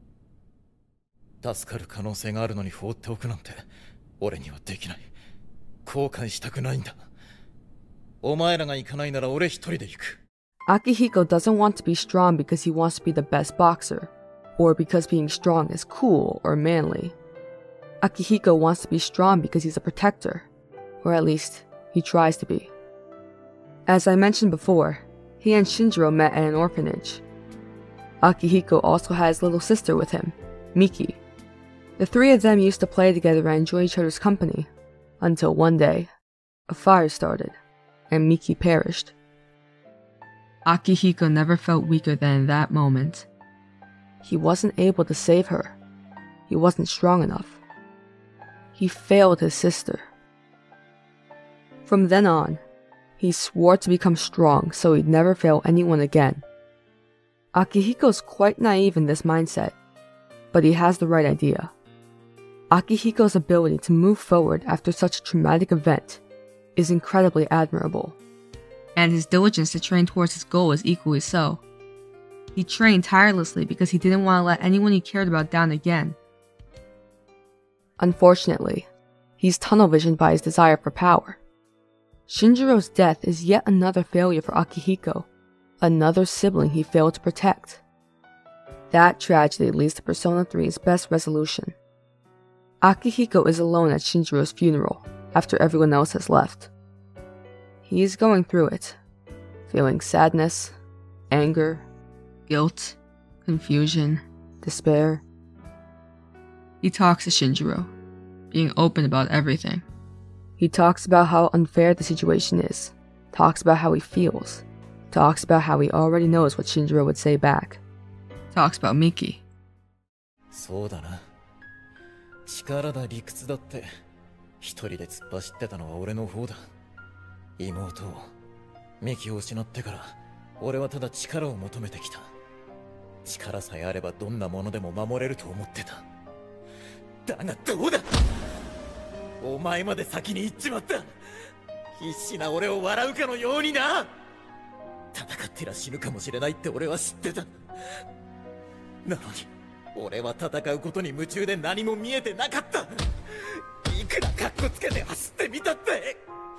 助かる可能性があるのに放っておくなんて俺にはできない。後悔したくないんだ。お前らが行かないなら俺一人で行く。 Akihiko doesn't want to be strong because he wants to be the best boxer, or because being strong is cool or manly. Akihiko wants to be strong because he's a protector, or at least, he tries to be. As I mentioned before, he and Shinjiro met at an orphanage. Akihiko also has a little sister with him, Miki. The three of them used to play together and enjoy each other's company, until one day, a fire started, and Miki perished. Akihiko never felt weaker than in that moment. He wasn't able to save her. He wasn't strong enough. He failed his sister. From then on, he swore to become strong so he'd never fail anyone again. Akihiko's quite naive in this mindset, but he has the right idea. Akihiko's ability to move forward after such a traumatic event is incredibly admirable. And his diligence to train towards his goal is equally so. He trained tirelessly because he didn't want to let anyone he cared about down again. Unfortunately, he's tunnel visioned by his desire for power. Shinjiro's death is yet another failure for Akihiko, another sibling he failed to protect. That tragedy leads to Persona three's best resolution. Akihiko is alone at Shinjiro's funeral after everyone else has left. He is going through it, feeling sadness, anger, Guilt, confusion, despair. He talks to Shinjiro, being open about everything. He talks about how unfair the situation is, talks about how he feels, talks about how he already knows what Shinjiro would say back. Talks about Miki. そうだな。力だ理屈だって一人で突っ走ってたのは俺の方だ。妹を、ミキを失ってから俺はただ力を求めてきた。力さえあればどんなものでも守れると思ってた。だがどうだ。お前まで先に行っちまった。必死な俺を笑うかのようにな。戦ってら死ぬかもしれないって俺は知ってた。なのに俺は戦うことに夢中で何も見えてなかった。いくらカッコつけて走ってみたって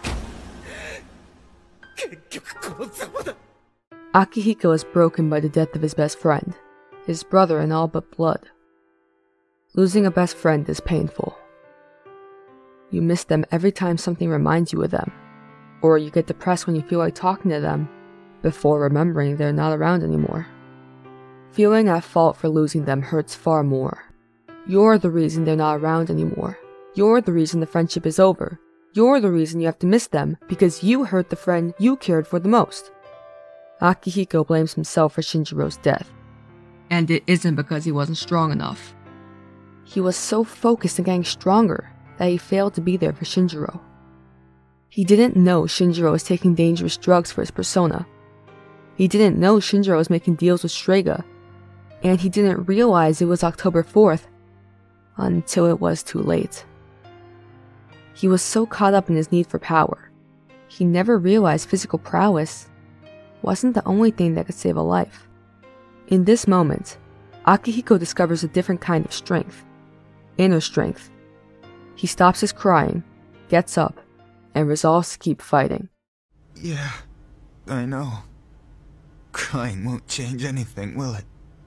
結局このざまだ。 Akihiko is broken by the death of his best friend, his brother in all but blood. Losing a best friend is painful. You miss them every time something reminds you of them, or you get depressed when you feel like talking to them, before remembering they're not around anymore. Feeling at fault for losing them hurts far more. You're the reason they're not around anymore. You're the reason the friendship is over. You're the reason you have to miss them because you hurt the friend you cared for the most. Akihiko blames himself for Shinjiro's death. And it isn't because he wasn't strong enough. He was so focused on getting stronger that he failed to be there for Shinjiro. He didn't know Shinjiro was taking dangerous drugs for his persona. He didn't know Shinjiro was making deals with Strega. And he didn't realize it was October fourth until it was too late. He was so caught up in his need for power. He never realized physical prowess wasn't the only thing that could save a life. In this moment, Akihiko discovers a different kind of strength. Inner strength. He stops his crying, gets up, and resolves to keep fighting. Yeah, I know. Crying won't change anything, will it?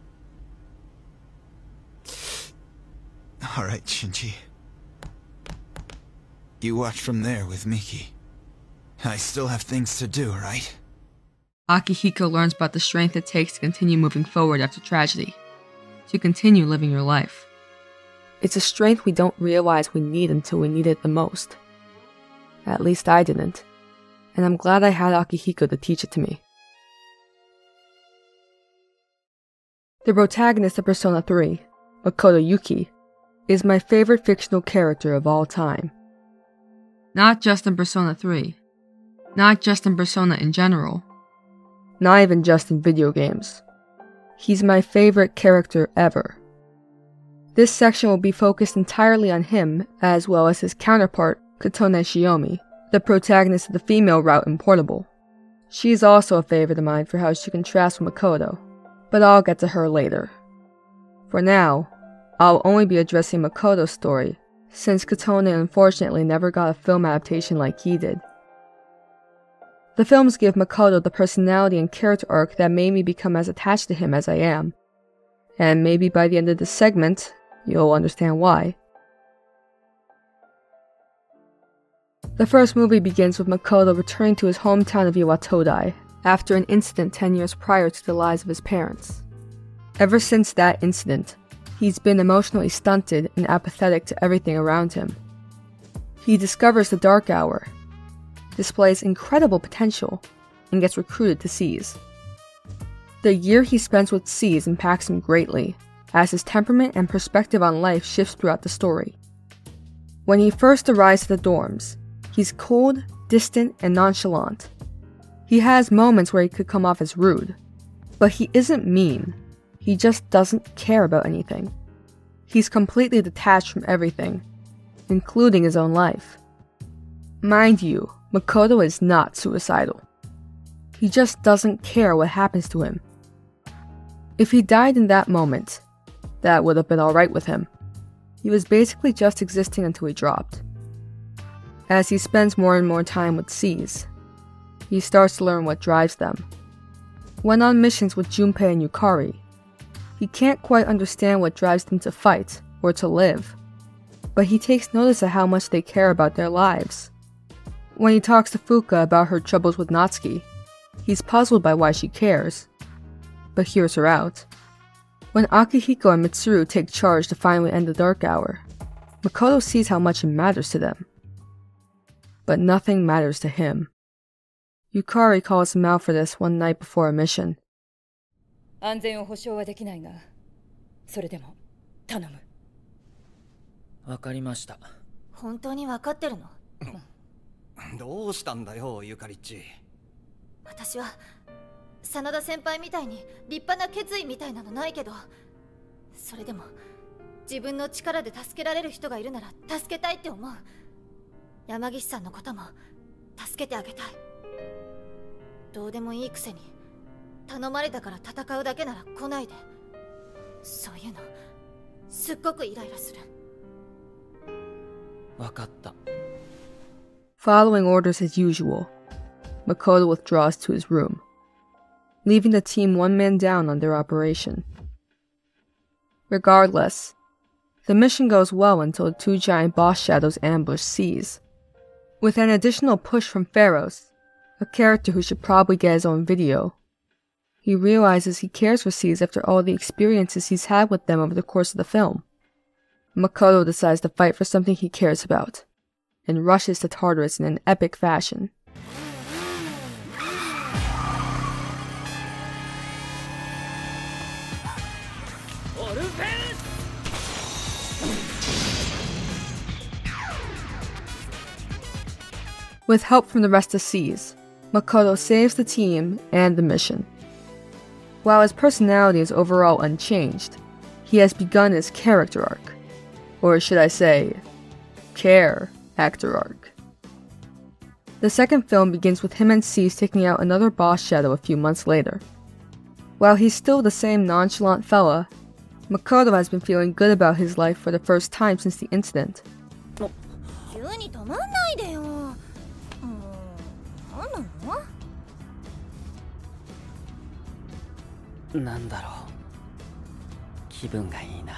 Alright, Shinji. You watch from there with Miki. I still have things to do, right? Akihiko learns about the strength it takes to continue moving forward after tragedy. To continue living your life. It's a strength we don't realize we need until we need it the most. At least I didn't. And I'm glad I had Akihiko to teach it to me. The protagonist of Persona three, Makoto Yuki, is my favorite fictional character of all time. Not just in Persona three. Not just in Persona in general. Not even just in video games. He's my favorite character ever. This section will be focused entirely on him, as well as his counterpart, Kotone Shiomi, the protagonist of the female route in Portable. She's also a favorite of mine for how she contrasts with Makoto, but I'll get to her later. For now, I'll only be addressing Makoto's story, since Kotone unfortunately never got a film adaptation like he did. The films give Makoto the personality and character arc that made me become as attached to him as I am, and maybe by the end of this segment, you'll understand why. The first movie begins with Makoto returning to his hometown of Iwatodai after an incident ten years prior to the lives of his parents. Ever since that incident, he's been emotionally stunted and apathetic to everything around him. He discovers the Dark Hour, displays incredible potential, and gets recruited to Seize. The year he spends with Seize impacts him greatly, as his temperament and perspective on life shifts throughout the story. When he first arrives at the dorms, he's cold, distant, and nonchalant. He has moments where he could come off as rude, but he isn't mean. He just doesn't care about anything. He's completely detached from everything, including his own life. Mind you, Makoto is not suicidal. He just doesn't care what happens to him. If he died in that moment, that would have been alright with him. He was basically just existing until he dropped. As he spends more and more time with Seize, he starts to learn what drives them. When on missions with Junpei and Yukari, He can't quite understand what drives them to fight, or to live, but he takes notice of how much they care about their lives. When he talks to Fuuka about her troubles with Natsuki, he's puzzled by why she cares, but hears her out. When Akihiko and Mitsuru take charge to finally end the Dark Hour, Makoto sees how much it matters to them. But nothing matters to him. Yukari calls him out for this one night before a mission. 安全を保証はできないが、それでも頼む。 わかりました。 本当にわかってるの？ どうしたんだよ、ゆかりっち。 私は真田先輩みたいに立派な決意みたいなのないけど、それでも自分の力で助けられる人がいるなら助けたいって思う。山岸さんのことも助けてあげたい。どうでもいいくせに頼まれたから戦うだけなら来ないで。そういうのすっごくイライラする。 わかった。 Following orders as usual, Makoto withdraws to his room, leaving the team one man down on their operation. Regardless, the mission goes well until the two giant boss shadows ambush Seize. With an additional push from Pharos, a character who should probably get his own video, he realizes he cares for Seize after all the experiences he's had with them over the course of the film. Makoto decides to fight for something he cares about, and rushes to Tartarus in an epic fashion. With help from the rest of Seize, Makoto saves the team and the mission. While his personality is overall unchanged, he has begun his character arc. Or should I say, care actor arc. The second film begins with him and Seize taking out another boss shadow a few months later. While he's still the same nonchalant fella, Makoto has been feeling good about his life for the first time since the incident. 急に止まんないでよ。何なの？ なんだろう。気分がいいな。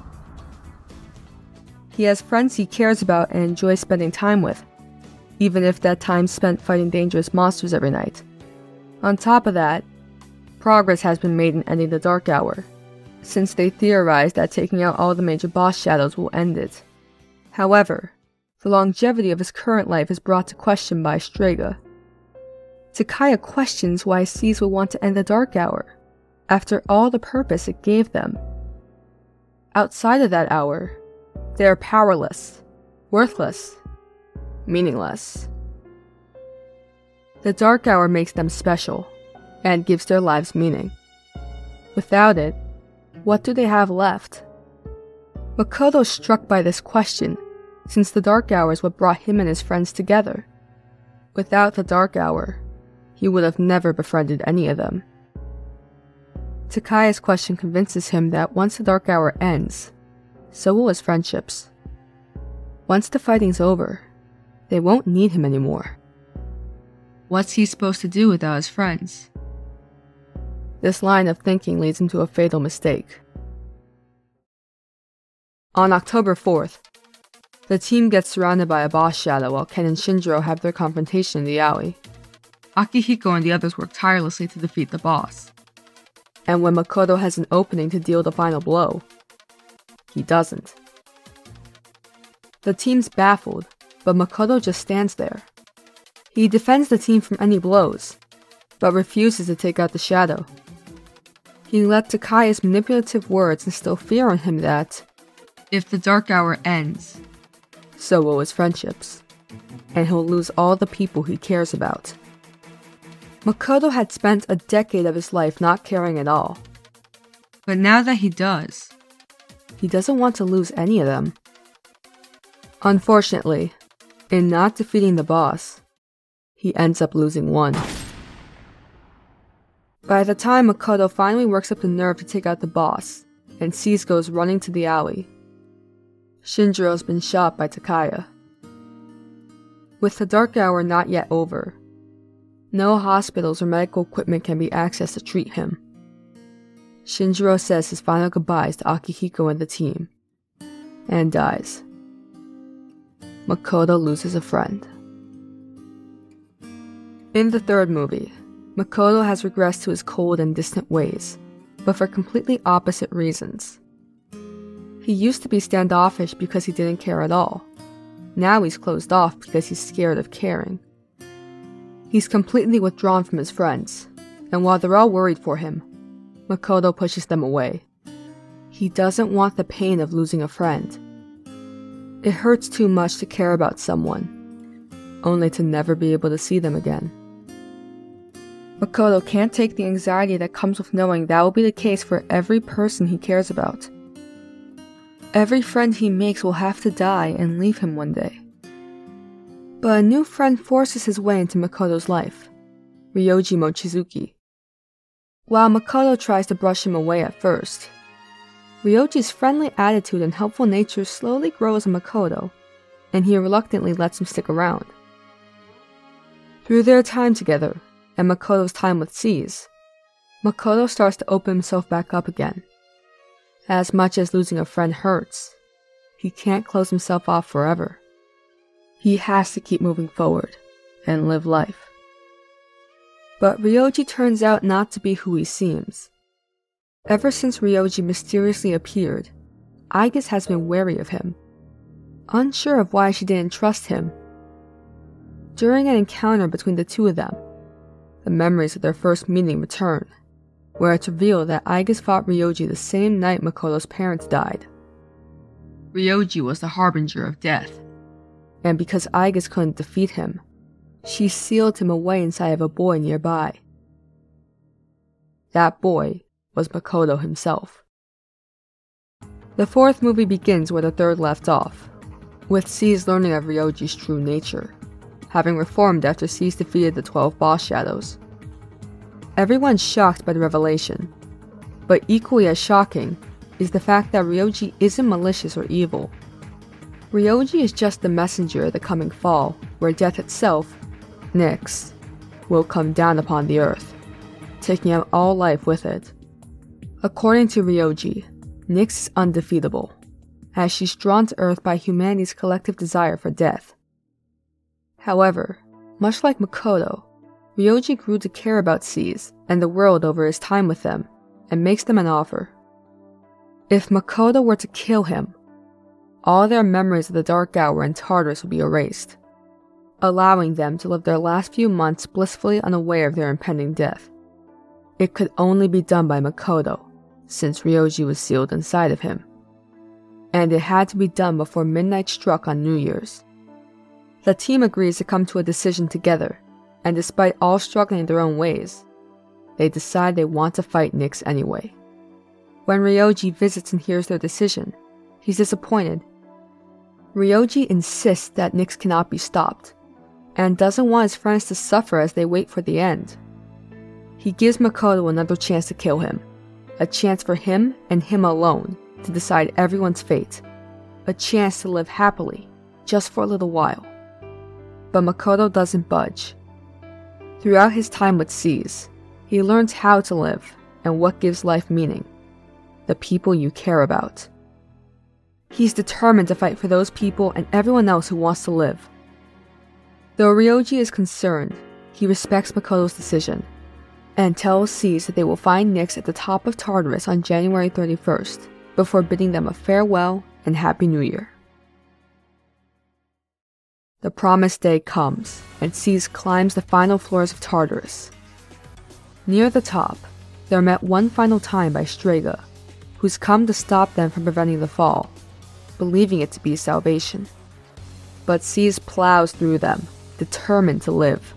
He has friends he cares about and enjoys spending time with, even if that time's spent fighting dangerous monsters every night. On top of that, progress has been made in ending the Dark Hour, since they theorized that taking out all the major boss shadows will end it. However, the longevity of his current life is brought to question by Strega. Takaya questions why Seize would want to end the Dark Hour, after all the purpose it gave them. Outside of that hour, they are powerless, worthless, meaningless. The Dark Hour makes them special, and gives their lives meaning. Without it, what do they have left? Makoto is struck by this question, since the Dark Hour is what brought him and his friends together. Without the Dark Hour, he would have never befriended any of them. Takaya's question convinces him that once the Dark Hour ends, so will his friendships. Once the fighting's over, they won't need him anymore. What's he supposed to do without his friends? This line of thinking leads him to a fatal mistake. On October fourth, the team gets surrounded by a boss shadow while Ken and Shinjiro have their confrontation in the alley. Akihiko and the others work tirelessly to defeat the boss. And when Makoto has an opening to deal the final blow, he doesn't. The team's baffled, but Makoto just stands there. He defends the team from any blows, but refuses to take out the shadow. He let Takaya's manipulative words instill fear in him that, if the Dark Hour ends, so will his friendships, and he'll lose all the people he cares about. Makoto had spent a decade of his life not caring at all. But now that he does, he doesn't want to lose any of them. Unfortunately, in not defeating the boss, he ends up losing one. By the time Makoto finally works up the nerve to take out the boss, and Seize goes running to the alley, Shinjiro's been shot by Takaya. With the Dark Hour not yet over, no hospitals or medical equipment can be accessed to treat him. Shinjiro says his final goodbyes to Akihiko and the team, and dies. Makoto loses a friend. In the third movie, Makoto has regressed to his cold and distant ways, but for completely opposite reasons. He used to be standoffish because he didn't care at all. Now he's closed off because he's scared of caring. He's completely withdrawn from his friends, and while they're all worried for him, Makoto pushes them away. He doesn't want the pain of losing a friend. It hurts too much to care about someone, only to never be able to see them again. Makoto can't take the anxiety that comes with knowing that will be the case for every person he cares about. Every friend he makes will have to die and leave him one day. But a new friend forces his way into Makoto's life, Ryoji Mochizuki. While Makoto tries to brush him away at first, Ryoji's friendly attitude and helpful nature slowly grows on Makoto, and he reluctantly lets him stick around. Through their time together, and Makoto's time with Seize, Makoto starts to open himself back up again. As much as losing a friend hurts, he can't close himself off forever. He has to keep moving forward and live life. But Ryoji turns out not to be who he seems. Ever since Ryoji mysteriously appeared, Aigis has been wary of him, unsure of why she didn't trust him. During an encounter between the two of them, the memories of their first meeting return, where it's revealed that Aigis fought Ryoji the same night Makoto's parents died. Ryoji was the harbinger of death, and because Aigis couldn't defeat him, she sealed him away inside of a boy nearby. That boy was Makoto himself. The fourth movie begins where the third left off, with Seize learning of Ryoji's true nature, having reformed after Seize defeated the twelve boss shadows. Everyone's shocked by the revelation, but equally as shocking is the fact that Ryoji isn't malicious or evil. Ryoji is just the messenger of the coming fall, where death itself, Nyx, will come down upon the earth, taking out all life with it. According to Ryoji, Nyx is undefeatable, as she's drawn to earth by humanity's collective desire for death. However, much like Makoto, Ryoji grew to care about Seize and the world over his time with them, and makes them an offer. If Makoto were to kill him, all their memories of the Dark Hour in Tartarus would be erased, allowing them to live their last few months blissfully unaware of their impending death. It could only be done by Makoto, since Ryoji was sealed inside of him. And it had to be done before midnight struck on New Year's. The team agrees to come to a decision together, and despite all struggling in their own ways, they decide they want to fight Nyx anyway. When Ryoji visits and hears their decision, he's disappointed. Ryoji insists that Nyx cannot be stopped, and doesn't want his friends to suffer as they wait for the end. He gives Makoto another chance to kill him, a chance for him and him alone to decide everyone's fate, a chance to live happily, just for a little while. But Makoto doesn't budge. Throughout his time with Seize, he learns how to live and what gives life meaning, the people you care about. He's determined to fight for those people and everyone else who wants to live. Though Ryoji is concerned, he respects Makoto's decision, and tells Seize that they will find Nyx at the top of Tartarus on January thirty-first, before bidding them a farewell and Happy New Year. The promised day comes, and Seize climbs the final floors of Tartarus. Near the top, they're met one final time by Strega, who's come to stop them from preventing the fall, believing it to be salvation. But Seize plows through them, determined to live.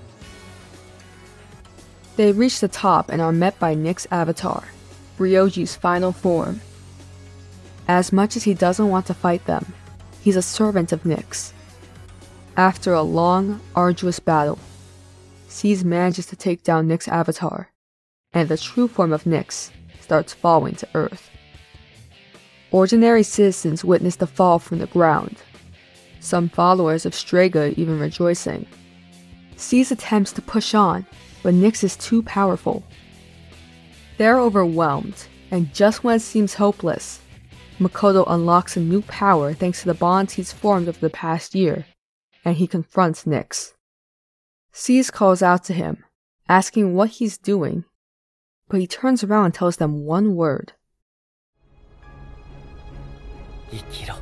They reach the top and are met by Nyx's avatar, Ryoji's final form. As much as he doesn't want to fight them, he's a servant of Nyx. After a long, arduous battle, Seize manages to take down Nyx's avatar, and the true form of Nyx starts falling to earth. Ordinary citizens witness the fall from the ground, some followers of Strega even rejoicing. Seize attempts to push on, but Nyx is too powerful. They're overwhelmed, and just when it seems hopeless, Makoto unlocks a new power thanks to the bonds he's formed over the past year, and he confronts Nyx. Cease calls out to him, asking what he's doing, but he turns around and tells them one word. Ikiro.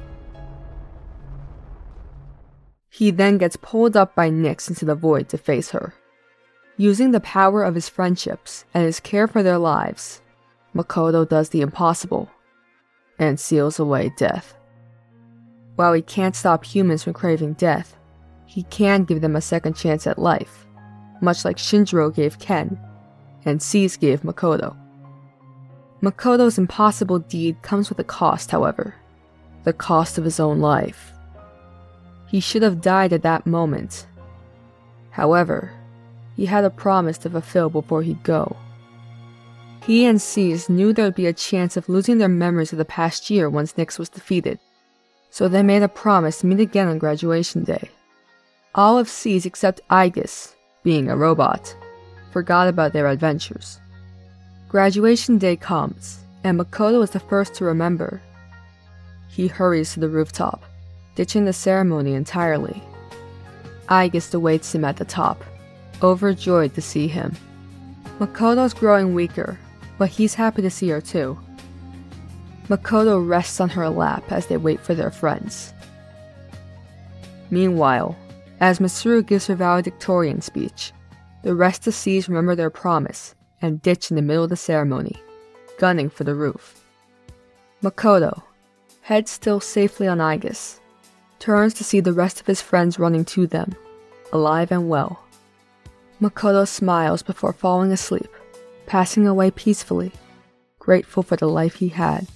He then gets pulled up by Nyx into the void to face her. Using the power of his friendships and his care for their lives, Makoto does the impossible and seals away death. While he can't stop humans from craving death, he can give them a second chance at life, much like Shinjiro gave Ken, and Cease gave Makoto. Makoto's impossible deed comes with a cost, however, the cost of his own life. He should have died at that moment. However, he had a promise to fulfill before he'd go. He and Cease knew there'd be a chance of losing their memories of the past year once Nyx was defeated, so they made a promise to meet again on graduation day. All of Cease except Aigis, being a robot, forgot about their adventures. Graduation day comes, and Makoto is the first to remember. He hurries to the rooftop, ditching the ceremony entirely. Aigis awaits him at the top, overjoyed to see him. Makoto's growing weaker, but he's happy to see her too. Makoto rests on her lap as they wait for their friends. Meanwhile, as Mitsuru gives her valedictorian speech, the rest of Cease remember their promise and ditch in the middle of the ceremony, gunning for the roof. Makoto, head still safely on Aigis, turns to see the rest of his friends running to them, alive and well. Makoto smiles before falling asleep, passing away peacefully, grateful for the life he had.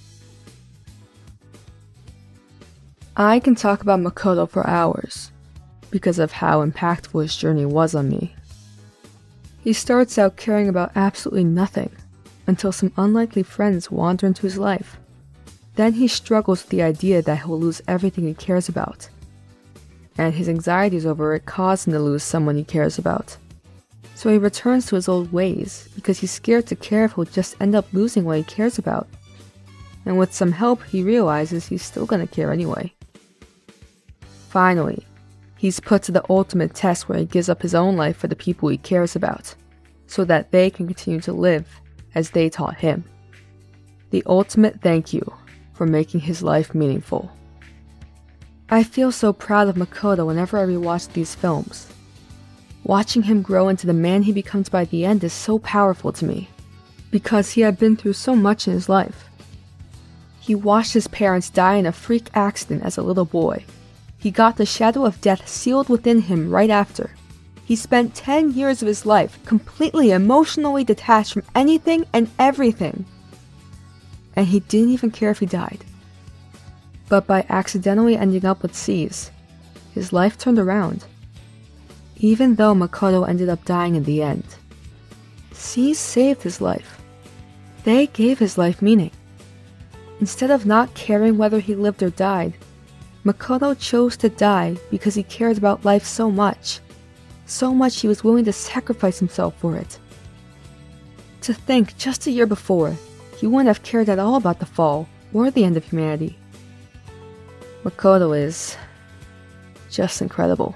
I can talk about Makoto for hours, because of how impactful his journey was on me. He starts out caring about absolutely nothing, until some unlikely friends wander into his life. Then he struggles with the idea that he'll lose everything he cares about, and his anxieties over it cause him to lose someone he cares about. So he returns to his old ways because he's scared to care if he'll just end up losing what he cares about. And with some help, he realizes he's still gonna care anyway. Finally, he's put to the ultimate test where he gives up his own life for the people he cares about, so that they can continue to live as they taught him. The ultimate thank you for making his life meaningful. I feel so proud of Makoto whenever I rewatch these films. Watching him grow into the man he becomes by the end is so powerful to me, because he had been through so much in his life. He watched his parents die in a freak accident as a little boy. He got the shadow of death sealed within him right after. He spent ten years of his life completely emotionally detached from anything and everything. And he didn't even care if he died. But by accidentally ending up with Cease, his life turned around. Even though Makoto ended up dying in the end, Cease saved his life. They gave his life meaning. Instead of not caring whether he lived or died, Makoto chose to die because he cared about life so much. So much he was willing to sacrifice himself for it. To think, just a year before, he wouldn't have cared at all about the fall or the end of humanity. Makoto is just incredible.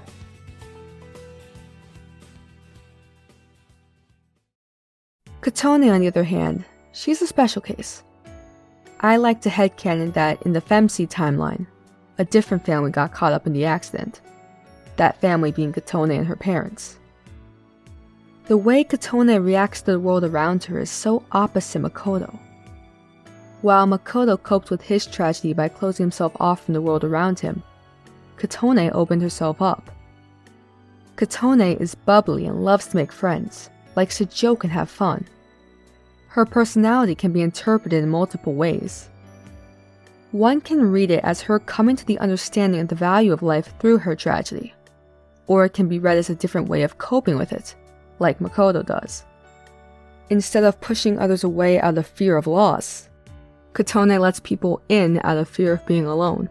Kotone, on the other hand, she's a special case. I like to headcanon that in the Femc timeline, a different family got caught up in the accident, that family being Kotone and her parents. The way Kotone reacts to the world around her is so opposite Makoto. While Makoto coped with his tragedy by closing himself off from the world around him, Kotone opened herself up. Kotone is bubbly and loves to make friends, likes to joke and have fun. Her personality can be interpreted in multiple ways. One can read it as her coming to the understanding of the value of life through her tragedy, or it can be read as a different way of coping with it, like Makoto does. Instead of pushing others away out of fear of loss, Kotone lets people in out of fear of being alone.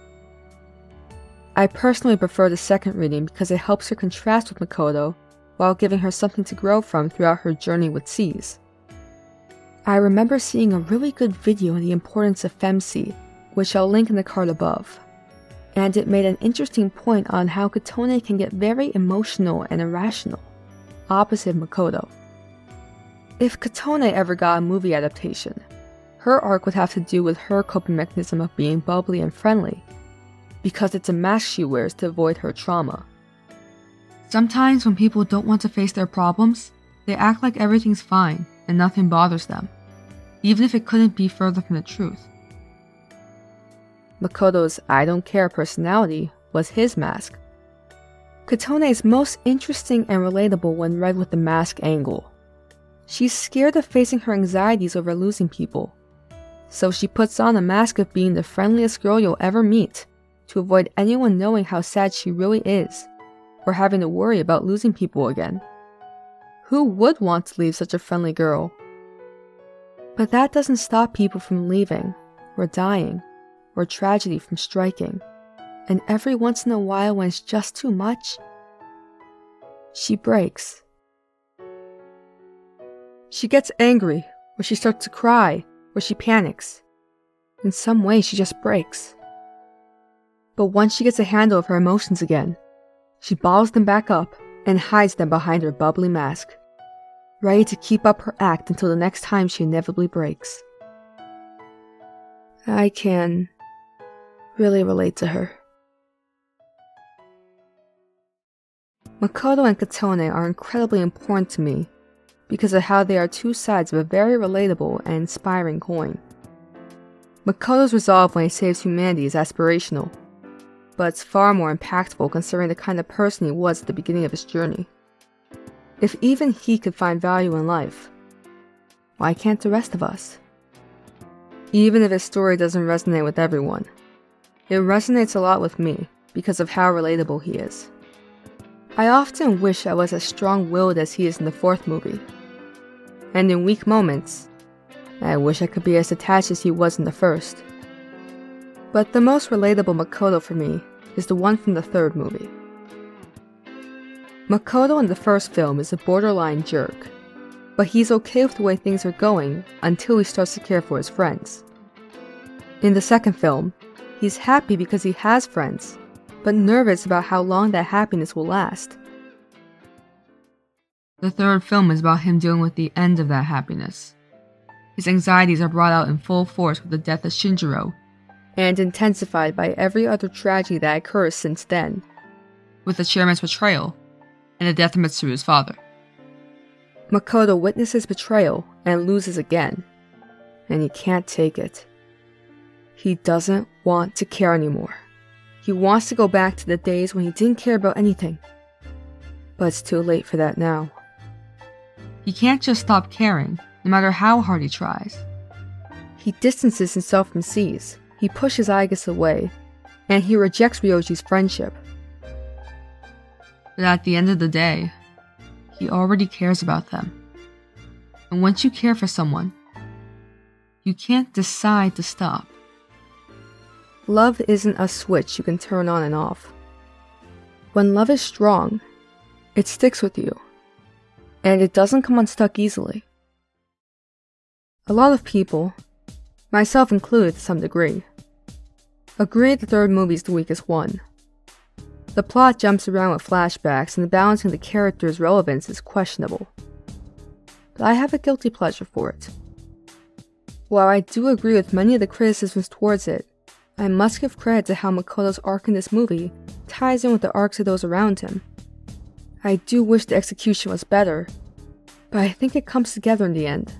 I personally prefer the second reading because it helps her contrast with Makoto while giving her something to grow from throughout her journey with Cease. I remember seeing a really good video on the importance of femc, which I'll link in the card above, and it made an interesting point on how Kotone can get very emotional and irrational, opposite Makoto. If Kotone ever got a movie adaptation, her arc would have to do with her coping mechanism of being bubbly and friendly, because it's a mask she wears to avoid her trauma. Sometimes when people don't want to face their problems, they act like everything's fine and nothing bothers them, even if it couldn't be further from the truth. Makoto's I don't care personality was his mask. Kotone is most interesting and relatable when read with the mask angle. She's scared of facing her anxieties over losing people, so she puts on a mask of being the friendliest girl you'll ever meet to avoid anyone knowing how sad she really is, or having to worry about losing people again. Who would want to leave such a friendly girl? But that doesn't stop people from leaving, or dying, or tragedy from striking, and every once in a while when it's just too much, she breaks. She gets angry, or she starts to cry, or she panics. In some way, she just breaks. But once she gets a handle of her emotions again, she bottles them back up and hides them behind her bubbly mask, ready to keep up her act until the next time she inevitably breaks. I can really relate to her. Makoto and Kotone are incredibly important to me because of how they are two sides of a very relatable and inspiring coin. Makoto's resolve when he saves humanity is aspirational, but it's far more impactful considering the kind of person he was at the beginning of his journey. If even he could find value in life, why can't the rest of us? Even if his story doesn't resonate with everyone, it resonates a lot with me because of how relatable he is. I often wish I was as strong-willed as he is in the fourth movie, and in weak moments, I wish I could be as detached as he was in the first. But the most relatable Makoto for me is the one from the third movie. Makoto in the first film is a borderline jerk, but he's okay with the way things are going until he starts to care for his friends. In the second film, he's happy because he has friends, but nervous about how long that happiness will last. The third film is about him dealing with the end of that happiness. His anxieties are brought out in full force with the death of Shinjiro, and intensified by every other tragedy that occurs since then, with the chairman's betrayal and the death of Mitsuru's father. Makoto witnesses betrayal and loses again, and he can't take it. He doesn't want to care anymore. He wants to go back to the days when he didn't care about anything, but it's too late for that now. He can't just stop caring, no matter how hard he tries. He distances himself from C's, he pushes Aigis away, and he rejects Ryoji's friendship. But at the end of the day, he already cares about them. And once you care for someone, you can't decide to stop. Love isn't a switch you can turn on and off. When love is strong, it sticks with you, and it doesn't come unstuck easily. A lot of people, myself included to some degree, agree the third movie is the weakest one. The plot jumps around with flashbacks and the balancing the characters' relevance is questionable. But I have a guilty pleasure for it. While I do agree with many of the criticisms towards it, I must give credit to how Makoto's arc in this movie ties in with the arcs of those around him. I do wish the execution was better, but I think it comes together in the end.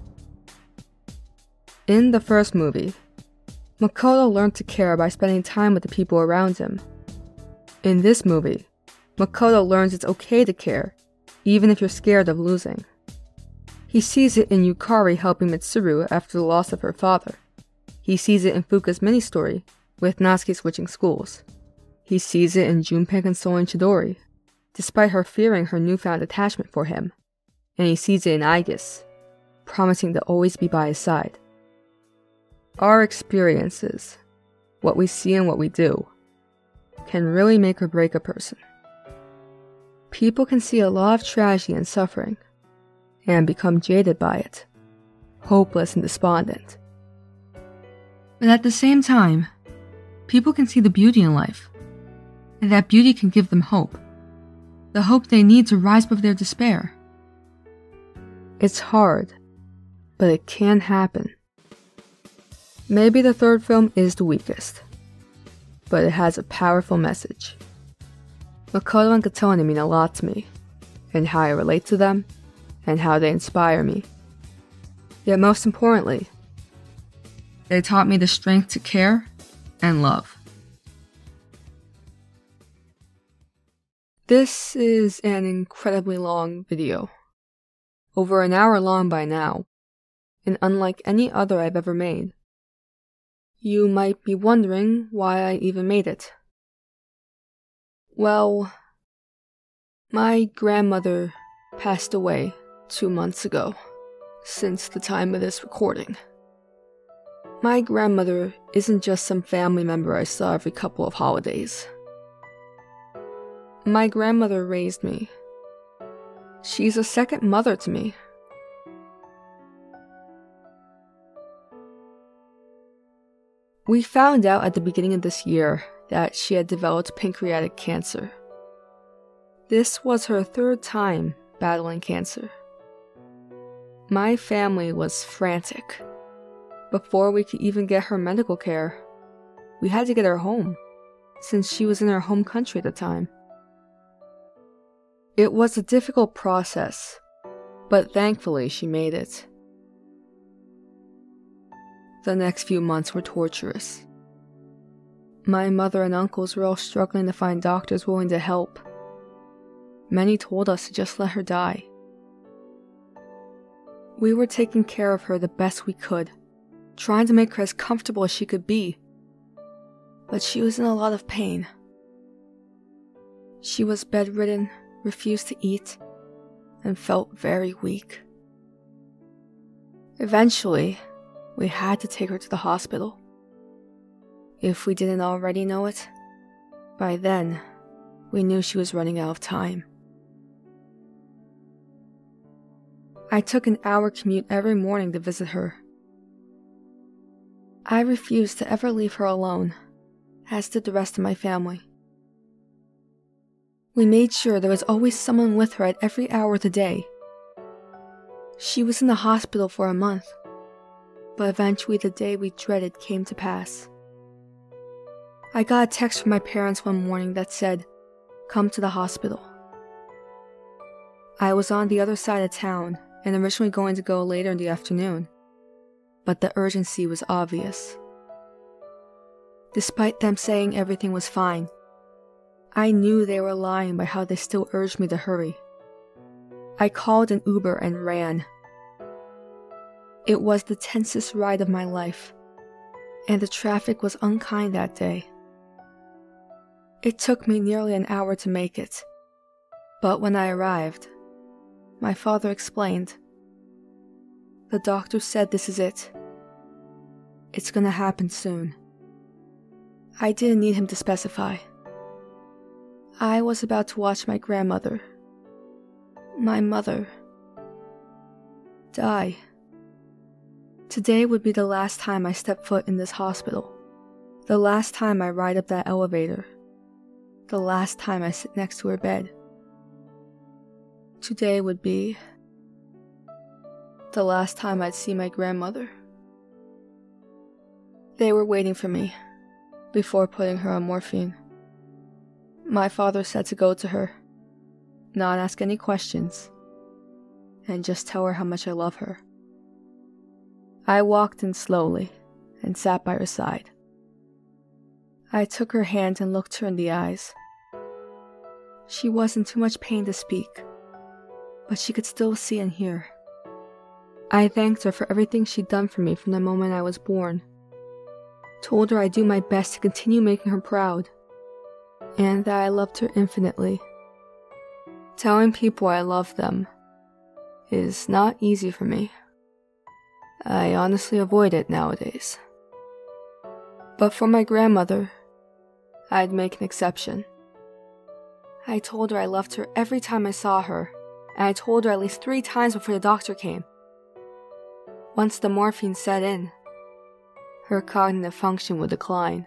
In the first movie, Makoto learned to care by spending time with the people around him. In this movie, Makoto learns it's okay to care, even if you're scared of losing. He sees it in Yukari helping Mitsuru after the loss of her father. He sees it in Fuuka's mini-story, with Natsuki switching schools. He sees it in Junpei consoling Chidori, despite her fearing her newfound attachment for him. And he sees it in Aigis, promising to always be by his side. Our experiences, what we see and what we do, can really make or break a person. People can see a lot of tragedy and suffering, and become jaded by it. hopeless and despondent. But at the same time, people can see the beauty in life, and that beauty can give them hope. The hope they need to rise above their despair. It's hard, but it can happen. Maybe the third film is the weakest, but it has a powerful message. Makoto and Kotone mean a lot to me, and how I relate to them, and how they inspire me. Yet most importantly, they taught me the strength to care and love. This is an incredibly long video, over an hour long by now, and unlike any other I've ever made. You might be wondering why I even made it. Well, my grandmother passed away two months ago, since the time of this recording. My grandmother isn't just some family member I saw every couple of holidays. My grandmother raised me. She's a second mother to me. We found out at the beginning of this year that she had developed pancreatic cancer. This was her third time battling cancer. My family was frantic. Before we could even get her medical care, we had to get her home, since she was in her home country at the time. It was a difficult process, but thankfully she made it. The next few months were torturous. My mother and uncles were all struggling to find doctors willing to help. Many told us to just let her die. We were taking care of her the best we could, trying to make her as comfortable as she could be. But she was in a lot of pain. She was bedridden, refused to eat, and felt very weak. Eventually, we had to take her to the hospital. If we didn't already know it, by then, we knew she was running out of time. I took an hour commute every morning to visit her. I refused to ever leave her alone, as did the rest of my family. We made sure there was always someone with her at every hour of the day. She was in the hospital for a month, but eventually the day we dreaded came to pass. I got a text from my parents one morning that said, "Come to the hospital." I was on the other side of town and originally going to go later in the afternoon, but the urgency was obvious. Despite them saying everything was fine, I knew they were lying by how they still urged me to hurry. I called an Uber and ran. It was the tensest ride of my life, and the traffic was unkind that day. It took me nearly an hour to make it, but when I arrived, my father explained. The doctor said this is it. It's gonna happen soon. I didn't need him to specify. I was about to watch my grandmother, my mother, die. Today would be the last time I step foot in this hospital, the last time I ride up that elevator, the last time I sit next to her bed. Today would be the last time I'd see my grandmother. They were waiting for me before putting her on morphine. My father said to go to her, not ask any questions, and just tell her how much I love her. I walked in slowly and sat by her side. I took her hand and looked her in the eyes. She was in too much pain to speak, but she could still see and hear. I thanked her for everything she'd done for me from the moment I was born. Told her I'd do my best to continue making her proud, and that I loved her infinitely. Telling people I love them is not easy for me. I honestly avoid it nowadays. But for my grandmother, I'd make an exception. I told her I loved her every time I saw her, and I told her at least three times before the doctor came. Once the morphine set in, her cognitive function would decline.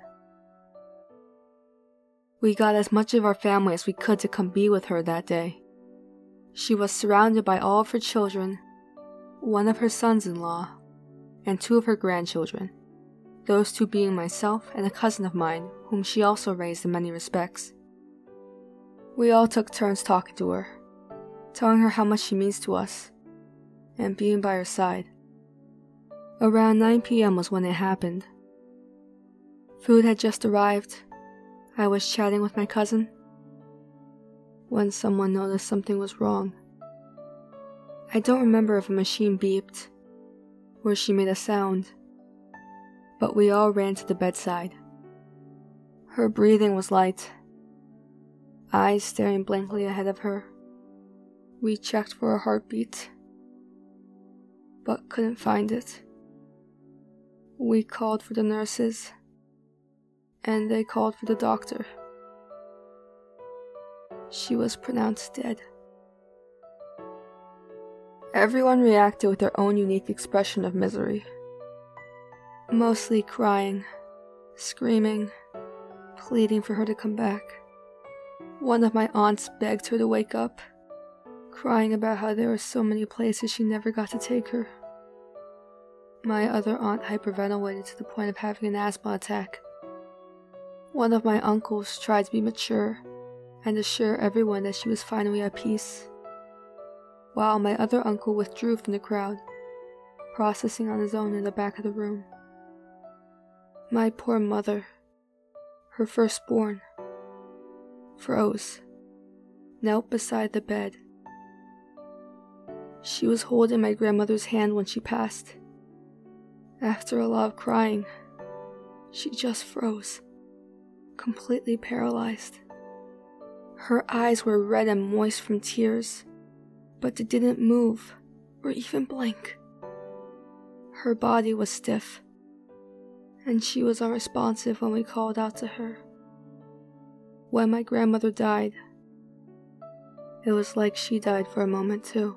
We got as much of our family as we could to come be with her that day. She was surrounded by all of her children, one of her sons-in-law, and two of her grandchildren, those two being myself and a cousin of mine whom she also raised in many respects. We all took turns talking to her, telling her how much she means to us, and being by her side. Around nine p m was when it happened. Food had just arrived. I was chatting with my cousin when someone noticed something was wrong. I don't remember if a machine beeped or she made a sound, but we all ran to the bedside. Her breathing was light, eyes staring blankly ahead of her. We checked for a heartbeat, but couldn't find it. We called for the nurses, and they called for the doctor. She was pronounced dead. Everyone reacted with their own unique expression of misery. Mostly crying, screaming, pleading for her to come back. One of my aunts begged her to wake up, crying about how there were so many places she never got to take her. My other aunt hyperventilated to the point of having an asthma attack. One of my uncles tried to be mature and assure everyone that she was finally at peace, while my other uncle withdrew from the crowd, processing on his own in the back of the room. My poor mother, her firstborn, froze, knelt beside the bed. She was holding my grandmother's hand when she passed. After a lot of crying, she just froze, completely paralyzed. Her eyes were red and moist from tears, but they didn't move or even blink. Her body was stiff, and she was unresponsive when we called out to her. When my grandmother died, it was like she died for a moment too.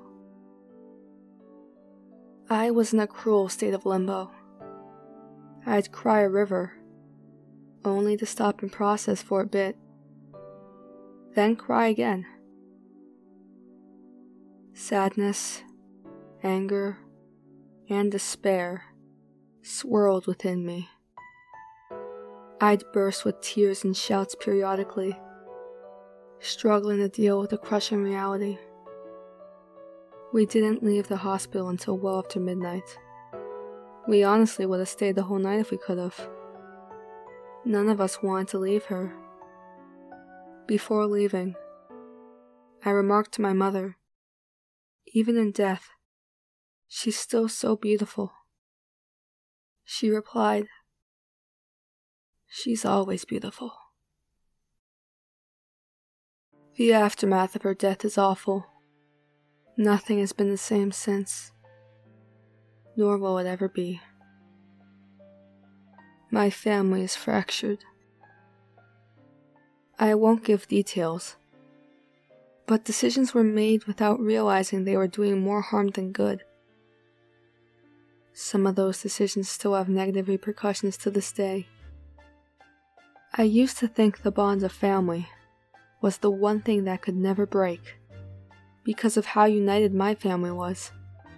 I was in a cruel state of limbo. I'd cry a river, only to stop and process for a bit, then cry again. Sadness, anger, and despair swirled within me. I'd burst with tears and shouts periodically, struggling to deal with the crushing reality. We didn't leave the hospital until well after midnight. We honestly would have stayed the whole night if we could have. None of us wanted to leave her. Before leaving, I remarked to my mother, even in death, she's still so beautiful. She replied, she's always beautiful. The aftermath of her death is awful. Nothing has been the same since, nor will it ever be. My family is fractured. I won't give details, but decisions were made without realizing they were doing more harm than good. Some of those decisions still have negative repercussions to this day. I used to think the bond of family was the one thing that could never break, because of how united my family was.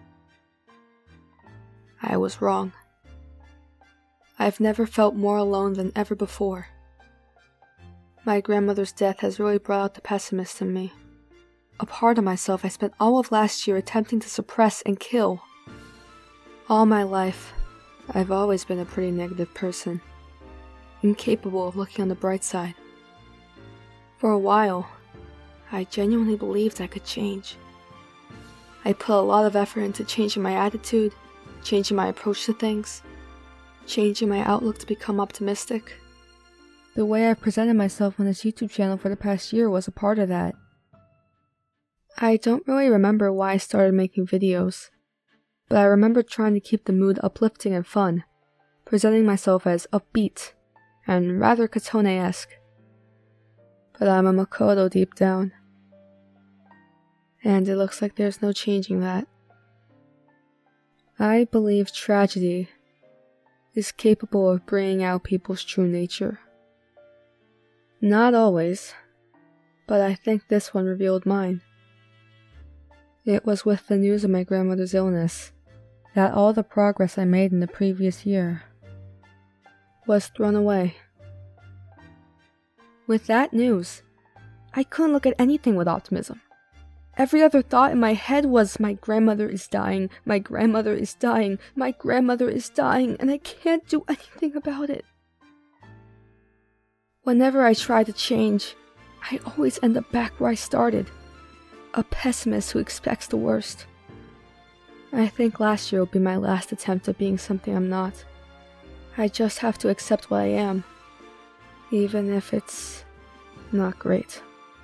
I was wrong. I've never felt more alone than ever before. My grandmother's death has really brought out the pessimist in me. A part of myself I spent all of last year attempting to suppress and kill. All my life, I've always been a pretty negative person, incapable of looking on the bright side. For a while, I genuinely believed I could change. I put a lot of effort into changing my attitude, changing my approach to things, changing my outlook to become optimistic. The way I presented myself on this YouTube channel for the past year was a part of that. I don't really remember why I started making videos, but I remember trying to keep the mood uplifting and fun, presenting myself as upbeat and rather Kotone-esque. But I'm a Makoto deep down, and it looks like there's no changing that. I believe tragedy is capable of bringing out people's true nature. Not always, but I think this one revealed mine. It was with the news of my grandmother's illness that all the progress I made in the previous year was thrown away. With that news, I couldn't look at anything with optimism. Every other thought in my head was, my grandmother is dying, my grandmother is dying, my grandmother is dying, and I can't do anything about it. Whenever I try to change, I always end up back where I started. A pessimist who expects the worst. I think last year will be my last attempt at being something I'm not. I just have to accept what I am, even if it's not great.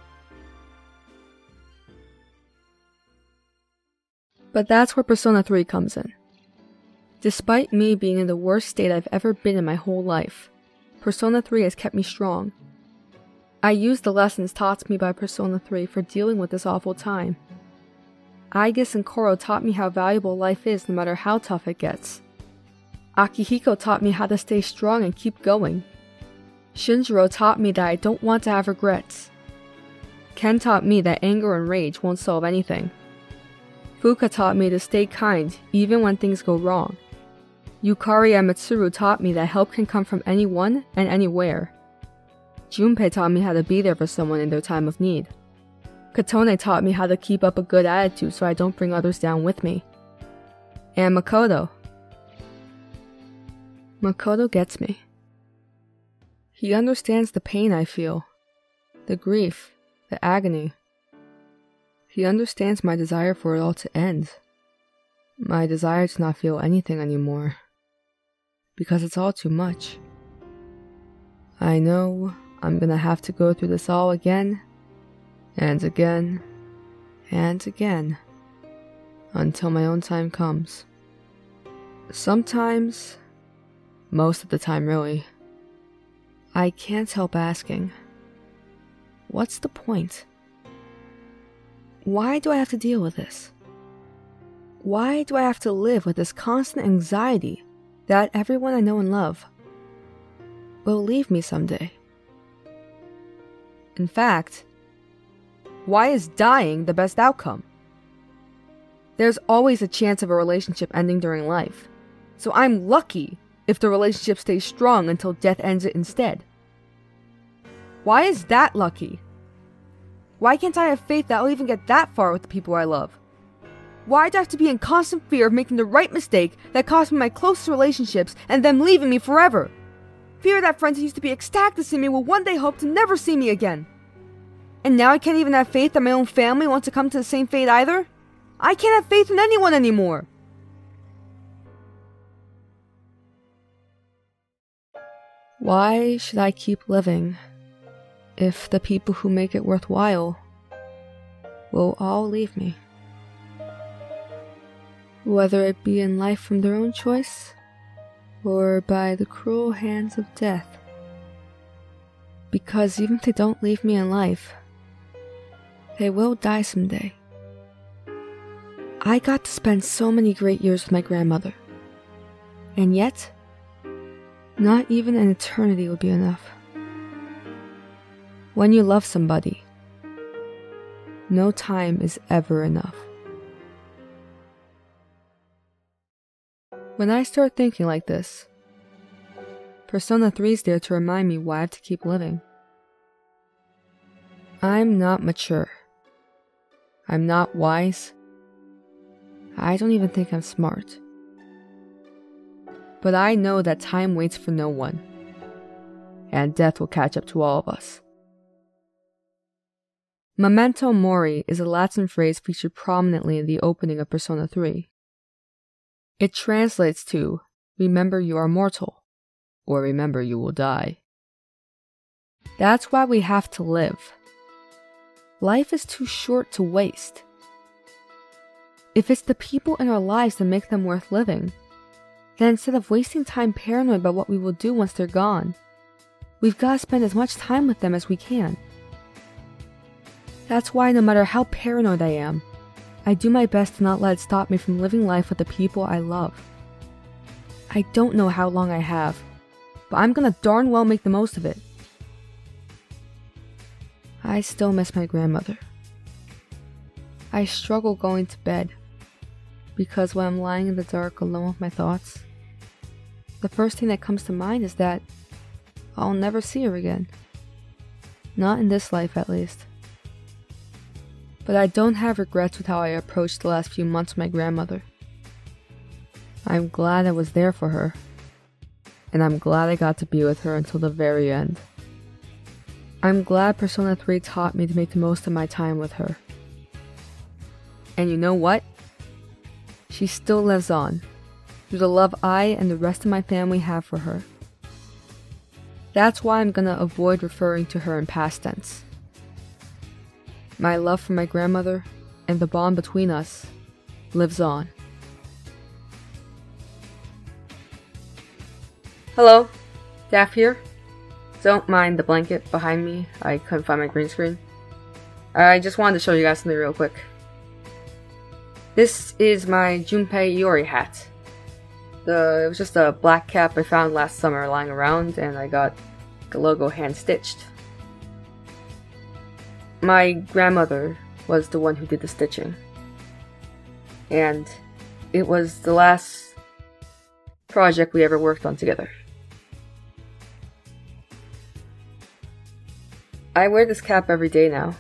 But that's where Persona three comes in. Despite me being in the worst state I've ever been in my whole life, Persona three has kept me strong. I used the lessons taught to me by Persona three for dealing with this awful time. Aigis and Koro taught me how valuable life is no matter how tough it gets. Akihiko taught me how to stay strong and keep going. Shinjiro taught me that I don't want to have regrets. Ken taught me that anger and rage won't solve anything. Fuuka taught me to stay kind even when things go wrong. Yukari and Mitsuru taught me that help can come from anyone and anywhere. Junpei taught me how to be there for someone in their time of need. Kotone taught me how to keep up a good attitude so I don't bring others down with me. And Makoto. Makoto gets me. He understands the pain I feel, the grief, the agony. He understands my desire for it all to end. My desire to not feel anything anymore. Because it's all too much. I know I'm gonna have to go through this all again, and again, and again, until my own time comes. Sometimes, most of the time really, I can't help asking, what's the point? Why do I have to deal with this? Why do I have to live with this constant anxiety that everyone I know and love will leave me someday? In fact, why is dying the best outcome? There's always a chance of a relationship ending during life, so I'm lucky if the relationship stays strong until death ends it instead. Why is that lucky? Why can't I have faith that I'll even get that far with the people I love? Why do I have to be in constant fear of making the right mistake that cost me my closest relationships and them leaving me forever? Fear that friends who used to be ecstatic to see me will one day hope to never see me again. And now I can't even have faith that my own family wants to come to the same fate either? I can't have faith in anyone anymore! Why should I keep living if the people who make it worthwhile will all leave me? Whether it be in life from their own choice, or by the cruel hands of death. Because even if they don't leave me in life, they will die someday. I got to spend so many great years with my grandmother, and yet, not even an eternity would be enough. When you love somebody, no time is ever enough. When I start thinking like this, Persona three is there to remind me why I have to keep living. I'm not mature. I'm not wise. I don't even think I'm smart. But I know that time waits for no one, and death will catch up to all of us. Memento mori is a Latin phrase featured prominently in the opening of Persona three. It translates to, remember you are mortal, or remember you will die. That's why we have to live. Life is too short to waste. If it's the people in our lives that make them worth living, then instead of wasting time paranoid about what we will do once they're gone, we've got to spend as much time with them as we can. That's why no matter how paranoid I am, I do my best to not let it stop me from living life with the people I love. I don't know how long I have, but I'm gonna darn well make the most of it. I still miss my grandmother. I struggle going to bed, because when I'm lying in the dark alone with my thoughts, the first thing that comes to mind is that I'll never see her again. Not in this life, at least. But I don't have regrets with how I approached the last few months with my grandmother. I'm glad I was there for her, and I'm glad I got to be with her until the very end. I'm glad Persona three taught me to make the most of my time with her. And you know what? She still lives on, through the love I and the rest of my family have for her. That's why I'm gonna avoid referring to her in past tense. My love for my grandmother and the bond between us lives on. Hello, Daph here. Don't mind the blanket behind me, I couldn't find my green screen. I just wanted to show you guys something real quick. This is my Junpei Iori hat. The, it was just a black cap I found last summer lying around, and I got the logo hand-stitched. My grandmother was the one who did the stitching. And it was the last project we ever worked on together. I wear this cap every day now,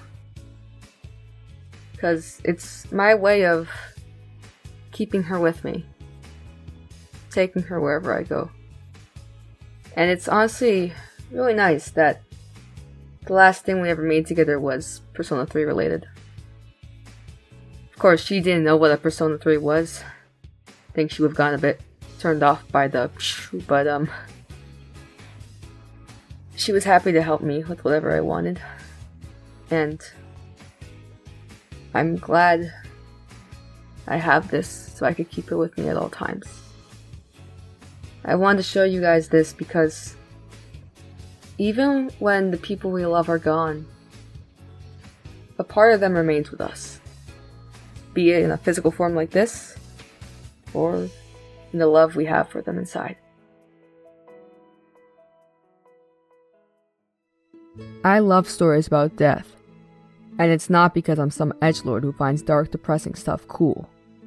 because it's my way of keeping her with me, taking her wherever I go. And it's honestly really nice that the last thing we ever made together was Persona three related. Of course, she didn't know what a Persona three was. I think she would have gotten a bit turned off by the psh, but um, she was happy to help me with whatever I wanted. And I'm glad I have this so I could keep her with me at all times. I wanted to show you guys this because even when the people we love are gone, a part of them remains with us. Be it in a physical form like this, or in the love we have for them inside. I love stories about death, and it's not because I'm some edgelord who finds dark, depressing stuff cool.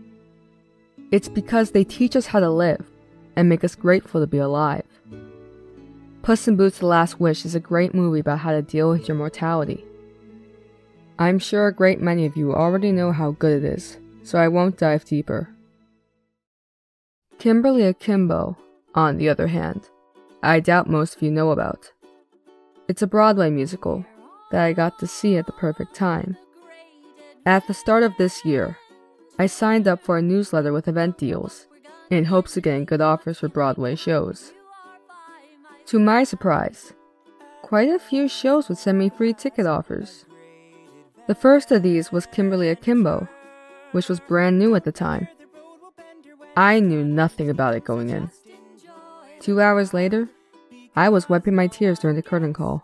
It's because they teach us how to live, and make us grateful to be alive. Puss in Boots: The Last Wish is a great movie about how to deal with your mortality. I'm sure a great many of you already know how good it is, so I won't dive deeper. Kimberly Akimbo, on the other hand, I doubt most of you know about. It's a Broadway musical that I got to see at the perfect time. At the start of this year, I signed up for a newsletter with event deals, in hopes of getting good offers for Broadway shows. To my surprise, quite a few shows would send me free ticket offers. The first of these was Kimberly Akimbo, which was brand new at the time. I knew nothing about it going in. Two hours later, I was wiping my tears during the curtain call.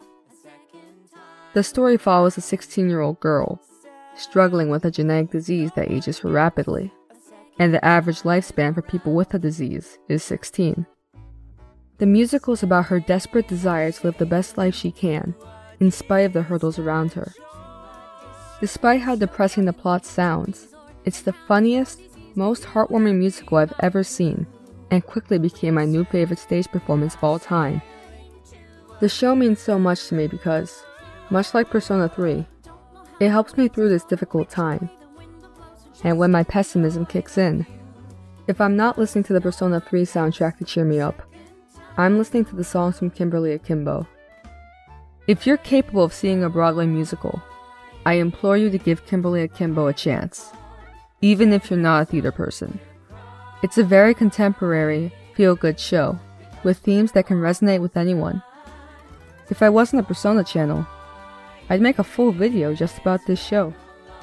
The story follows a sixteen-year-old girl struggling with a genetic disease that ages her rapidly, and the average lifespan for people with the disease is sixteen. The musical is about her desperate desire to live the best life she can, in spite of the hurdles around her. Despite how depressing the plot sounds, it's the funniest, most heartwarming musical I've ever seen, and quickly became my new favorite stage performance of all time. The show means so much to me because, much like Persona three, it helps me through this difficult time. And when my pessimism kicks in, if I'm not listening to the Persona three soundtrack to cheer me up, I'm listening to the songs from Kimberly Akimbo. If you're capable of seeing a Broadway musical, I implore you to give Kimberly Akimbo a chance, even if you're not a theater person. It's a very contemporary, feel-good show, with themes that can resonate with anyone. If I wasn't a Persona channel, I'd make a full video just about this show.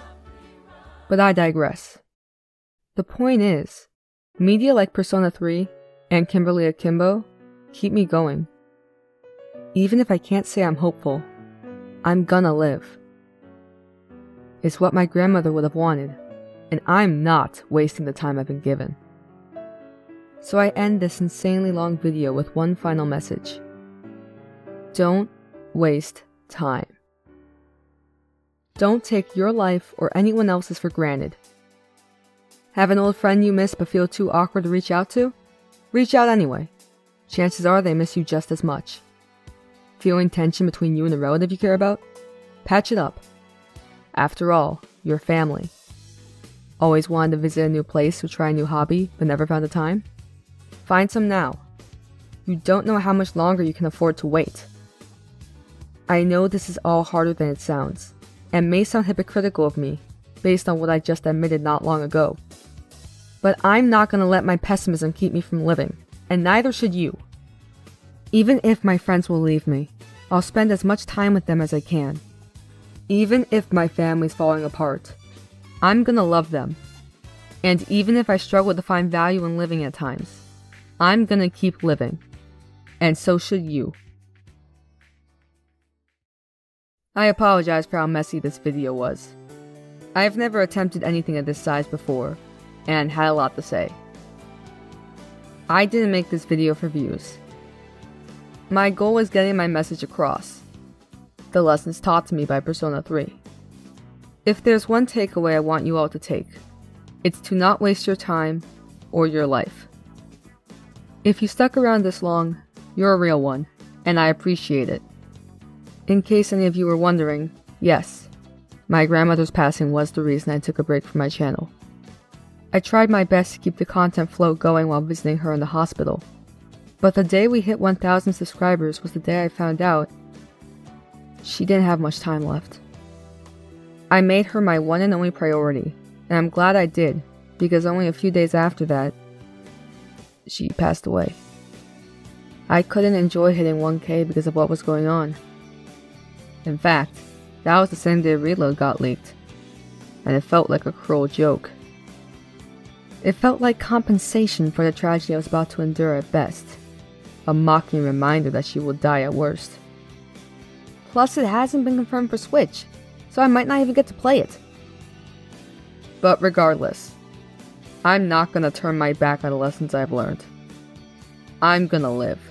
But I digress. The point is, media like Persona three and Kimberly Akimbo keep me going. Even if I can't say I'm hopeful, I'm gonna live. It's what my grandmother would have wanted, and I'm not wasting the time I've been given. So I end this insanely long video with one final message. Don't waste time. Don't take your life or anyone else's for granted. Have an old friend you miss but feel too awkward to reach out to? Reach out anyway. Chances are they miss you just as much. Feeling tension between you and a relative you care about? Patch it up. After all, you're family. Always wanted to visit a new place or try a new hobby but never found the time? Find some now. You don't know how much longer you can afford to wait. I know this is all harder than it sounds, and may sound hypocritical of me, based on what I just admitted not long ago. But I'm not going to let my pessimism keep me from living, and neither should you. Even if my friends will leave me, I'll spend as much time with them as I can. Even if my family's falling apart, I'm going to love them. And even if I struggle to find value in living at times, I'm going to keep living. And so should you. I apologize for how messy this video was. I've never attempted anything of this size before, and had a lot to say. I didn't make this video for views. My goal is getting my message across. The lessons taught to me by Persona three. If there's one takeaway I want you all to take, it's to not waste your time or your life. If you stuck around this long, you're a real one, and I appreciate it. In case any of you were wondering, yes, my grandmother's passing was the reason I took a break from my channel. I tried my best to keep the content flow going while visiting her in the hospital, but the day we hit one thousand subscribers was the day I found out she didn't have much time left. I made her my one and only priority, and I'm glad I did, because only a few days after that, she passed away. I couldn't enjoy hitting one K because of what was going on. In fact, that was the same day Reload got leaked, and it felt like a cruel joke. It felt like compensation for the tragedy I was about to endure at best, a mocking reminder that she will die at worst. Plus, it hasn't been confirmed for Switch, so I might not even get to play it. But regardless, I'm not gonna turn my back on the lessons I've learned. I'm gonna live.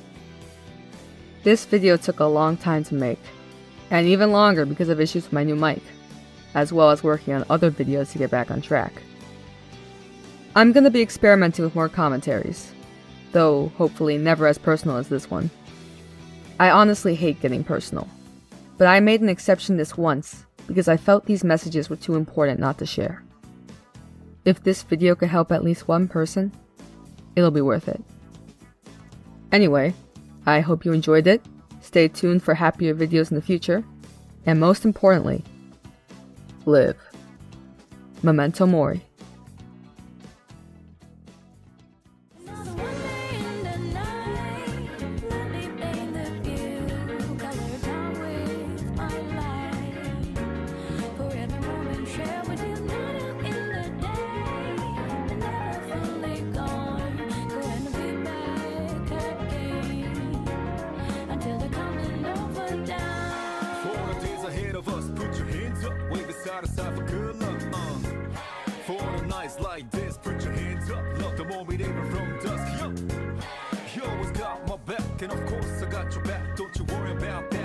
This video took a long time to make, and even longer because of issues with my new mic, as well as working on other videos to get back on track. I'm gonna be experimenting with more commentaries, though hopefully never as personal as this one. I honestly hate getting personal, but I made an exception this once because I felt these messages were too important not to share. If this video could help at least one person, it'll be worth it. Anyway, I hope you enjoyed it, stay tuned for happier videos in the future, and most importantly, live. Memento Mori. Like this, put your hands up, love the moment even from dusk. Yo, you always got my back, and of course I got your back. Don't you worry about that.